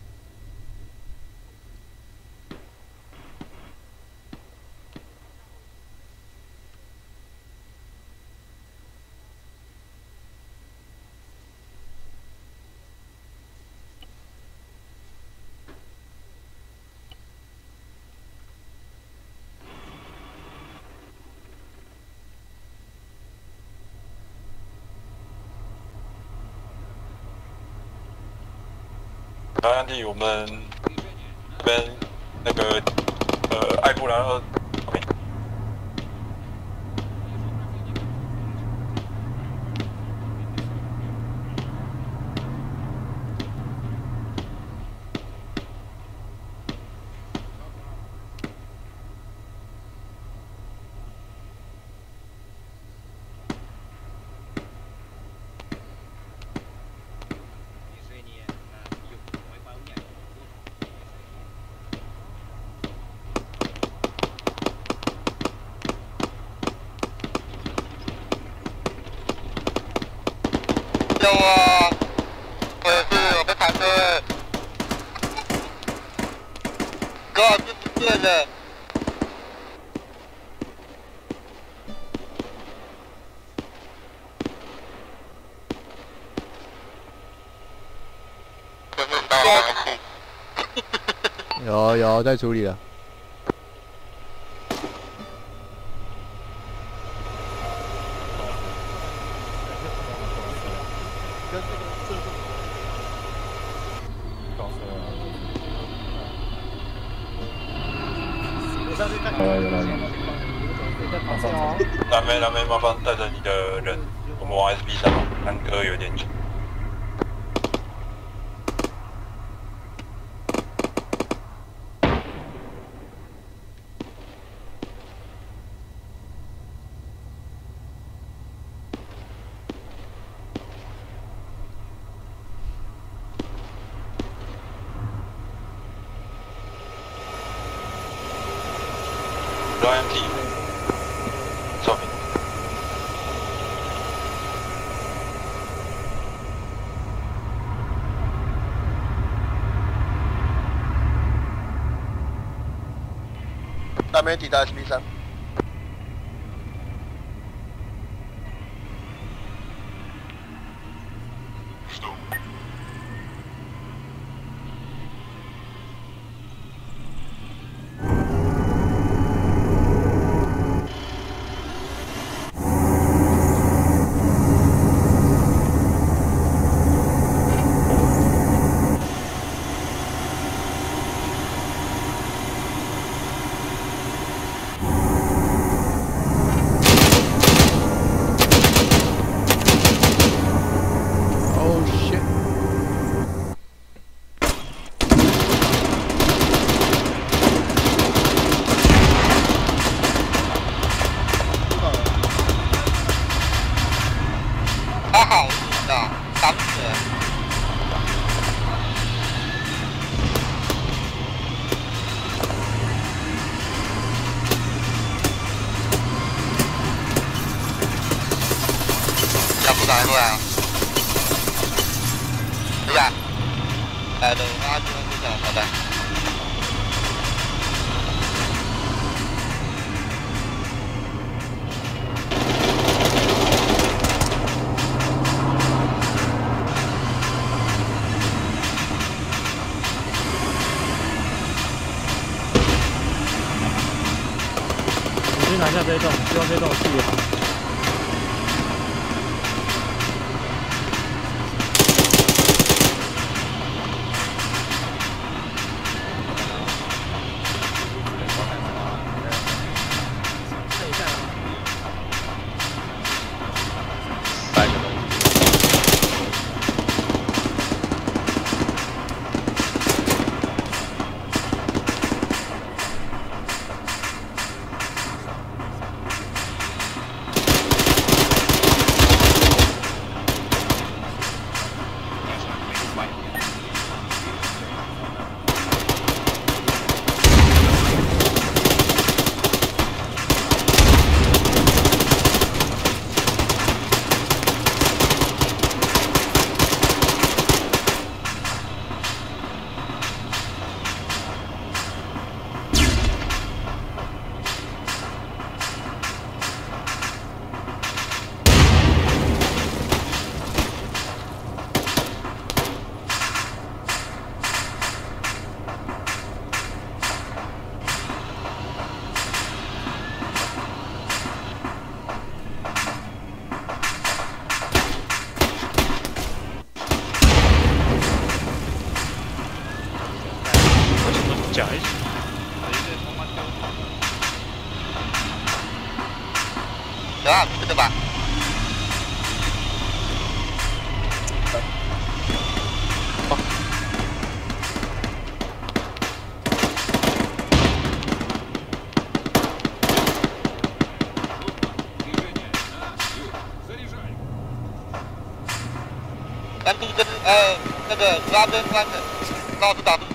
白安地，我们这边那个艾布兰2。 救我！我被弹了，高尔夫不见了。 有在处理了。 蓝莓，麻烦带着你的人，我们往 SB 上，南哥有点久。 ，MT， 照明。 那边抵达 SP3。 打过来啊！对吧？对，阿军就讲好的。 我先拿下这一栋，希望这一栋视野好。 有啊，对吧？单独跟那个拉登关的，告诉导。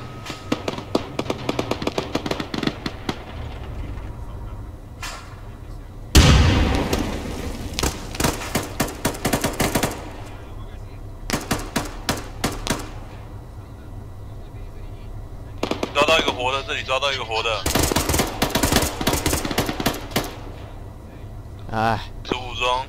抓到一个活的，这里抓到一个活的。 哎， 是武装。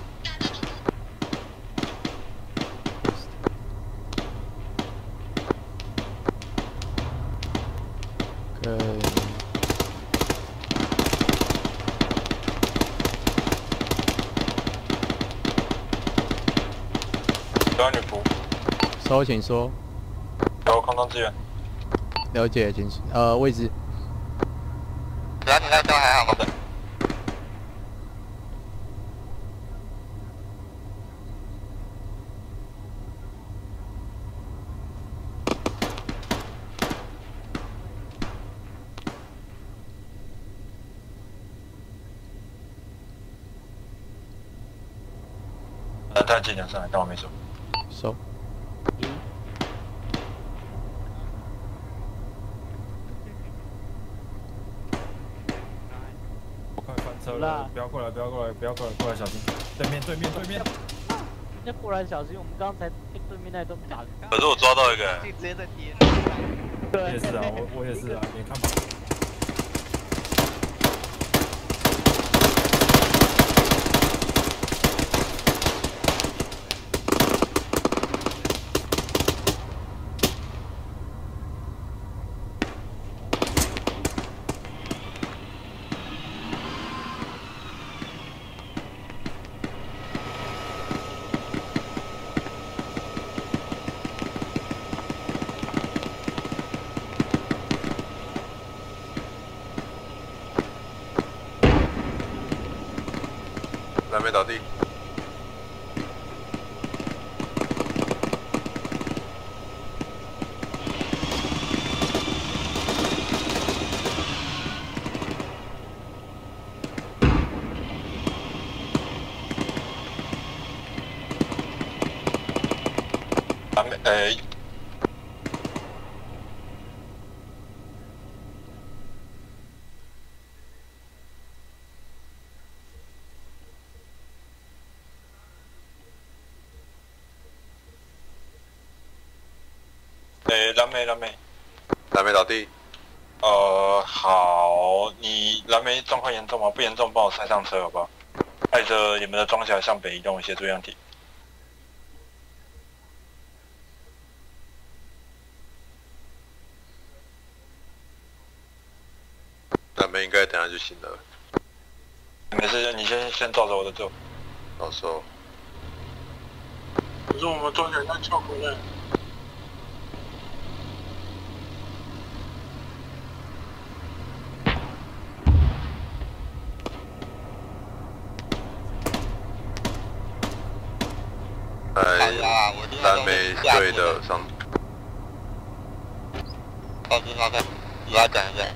对。 女仆。 收，请说。 有空中支援。 了解，请位置。 主要你那都还好吗？ 带舰长上来，但我没收。 收。 2 车了，不要过来，不要过来，不要过来，过来小心！对面。 那果然小心，我们刚才被对面那栋打。 可是我抓到一个， 直接在跌。 对，也是啊，我也是啊，你看吧。 还没倒地。还没蓝莓倒地。 好，你蓝莓状况严重吗？不严重，帮我塞上车好不好？带着你们的装甲向北移动，协助样体。 蓝莓应该等下就醒了。 没事，你先照着我的做。 到时候。 可是我们装甲在撬回来。 蓝莓队的上。 告诉他们，你要讲一下。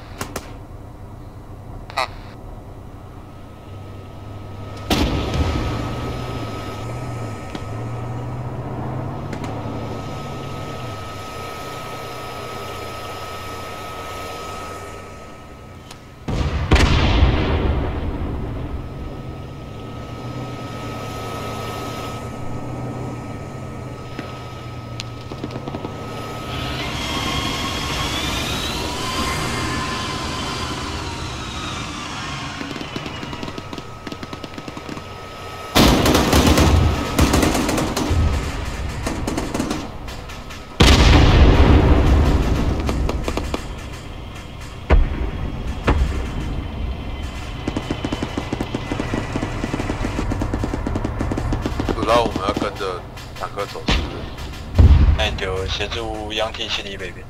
然后我们要跟着坦克走，是不是？ 那就协助杨体清理北边。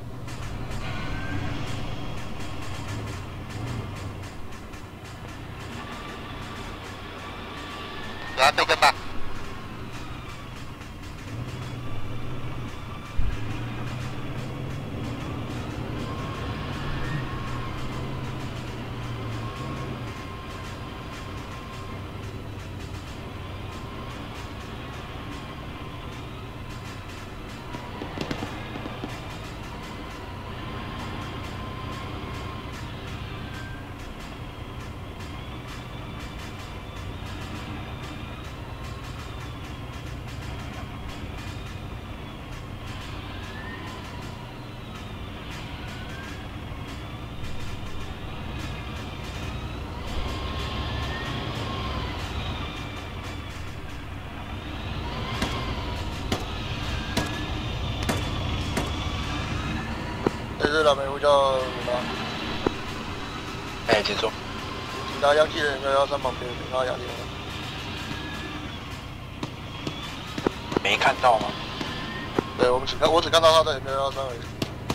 来这边吧。 这是蓝莓呼叫鲁达。 接住。 其他央气人113旁边，其他亚力人。 没看到吗？ 对，我只看到他的113而已。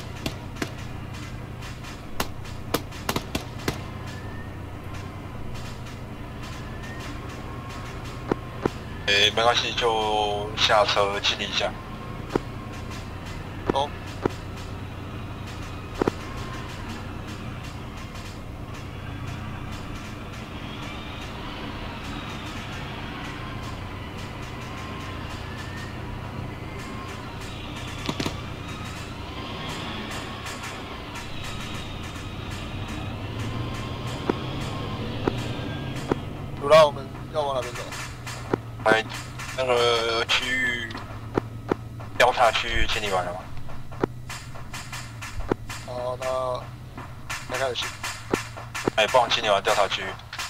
没关系，就下车清理一下。 哦。 主拉，我们要往哪边走？ 哎，那个区域调查区域清理完了吗？ 好，那开始清。 哎，帮我清理完调查区域。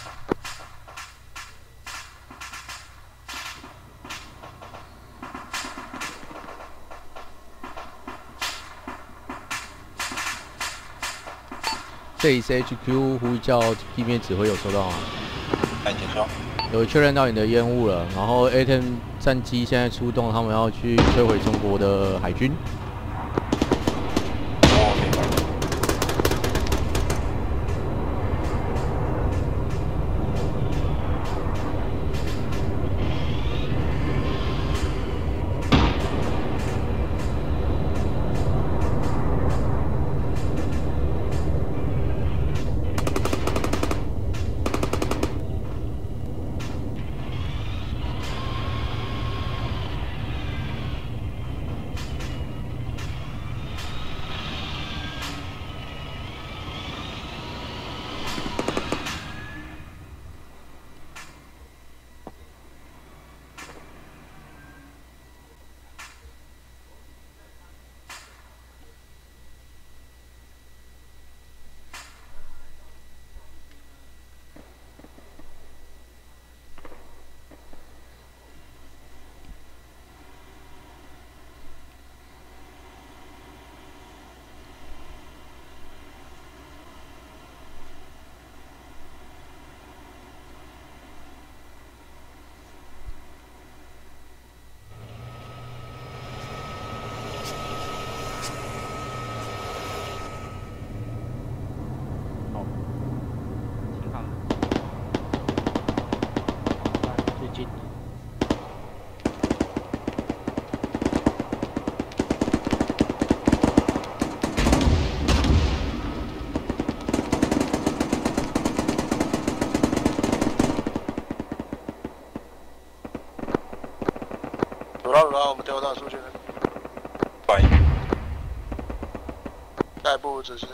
这里是 HQ 呼叫地面指挥有收到吗？ 哎，请说。 有确认到你的烟雾了，然后 A10 战机现在出动，他们要去摧毁中国的海军。 我们调查出去了。 拜。 下一步指示。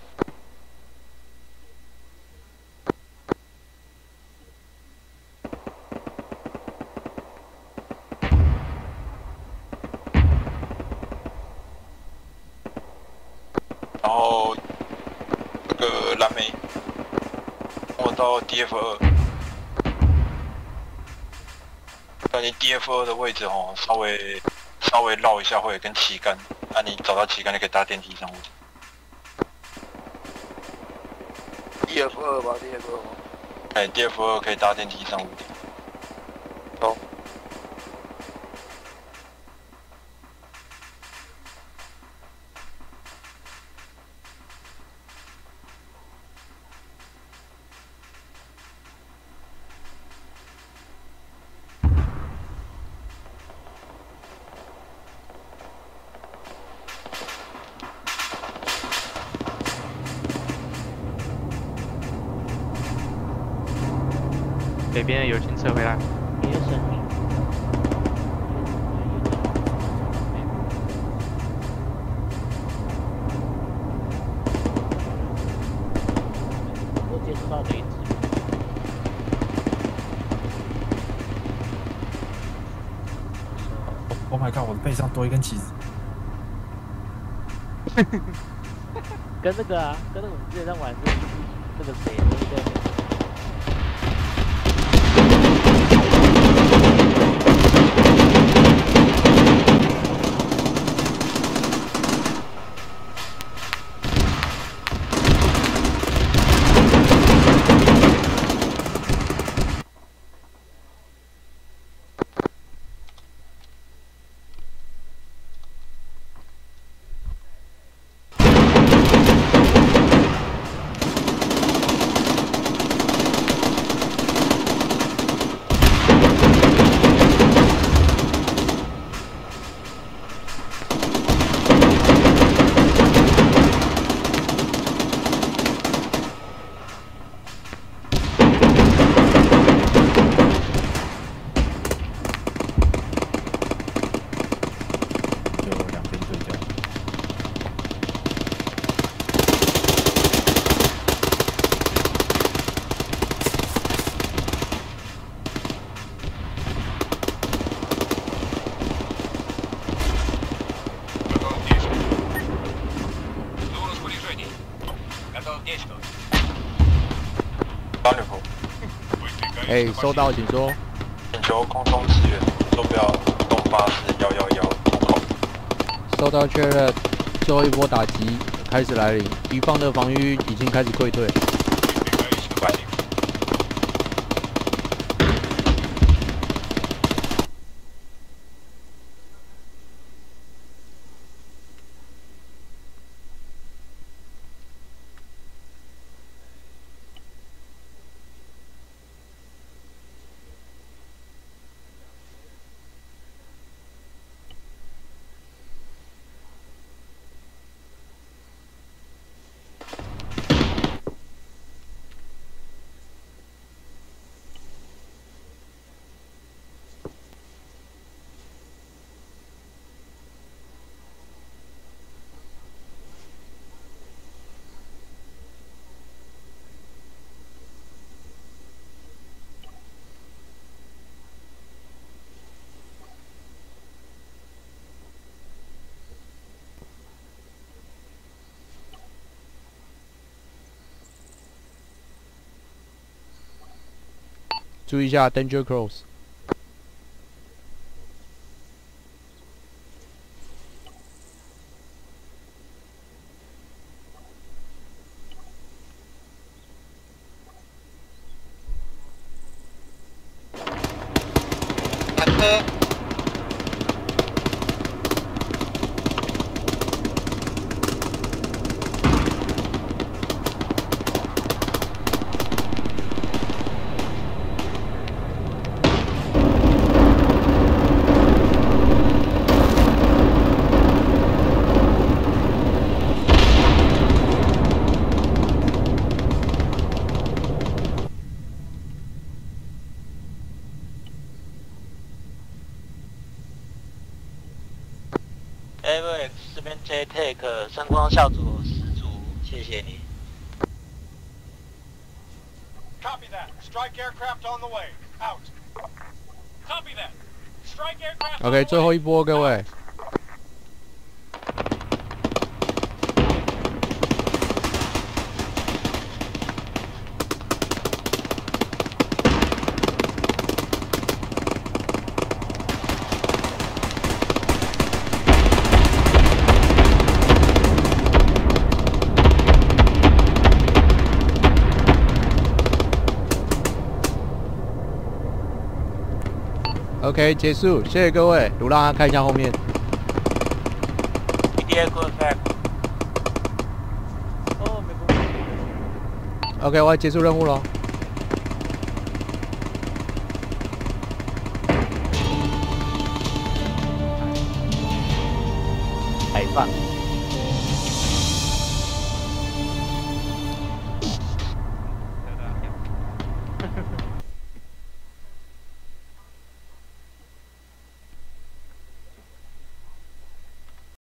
然后那个蓝莓，我到 DF2。在你 DF2 的位置哦，稍微绕一下会跟旗杆，那你找到旗杆，你可以搭电梯上屋。 DF2 吧 ，DF2 吗？ 哎 ，DF2 可以搭电梯上屋。 好。 北边的友情撤回来。 别声音。我接触到雷子。 Oh my god！ 我的背上多一根旗子。 跟那个啊，跟那个我们之前在玩的那个谁，对不对？ 巴吕普。 哎，收到，请说。 请求空中支援，坐标东巴士111出口。 收到确认，最后一波打击开始来临，敌方的防御已经开始溃退。注意一下 ，danger close。 坦克。 Avex 这边 J-Take 声光效果十足，谢谢你。 Copy that. Strike aircraft on the way. Out. Copy that. Strike aircraft. OK， 最后一波，各位。 OK， 结束，谢谢各位。卢拉看一下后面。 EDA good fact。 哦，没关系。 OK， 我要结束任务喽。 开放。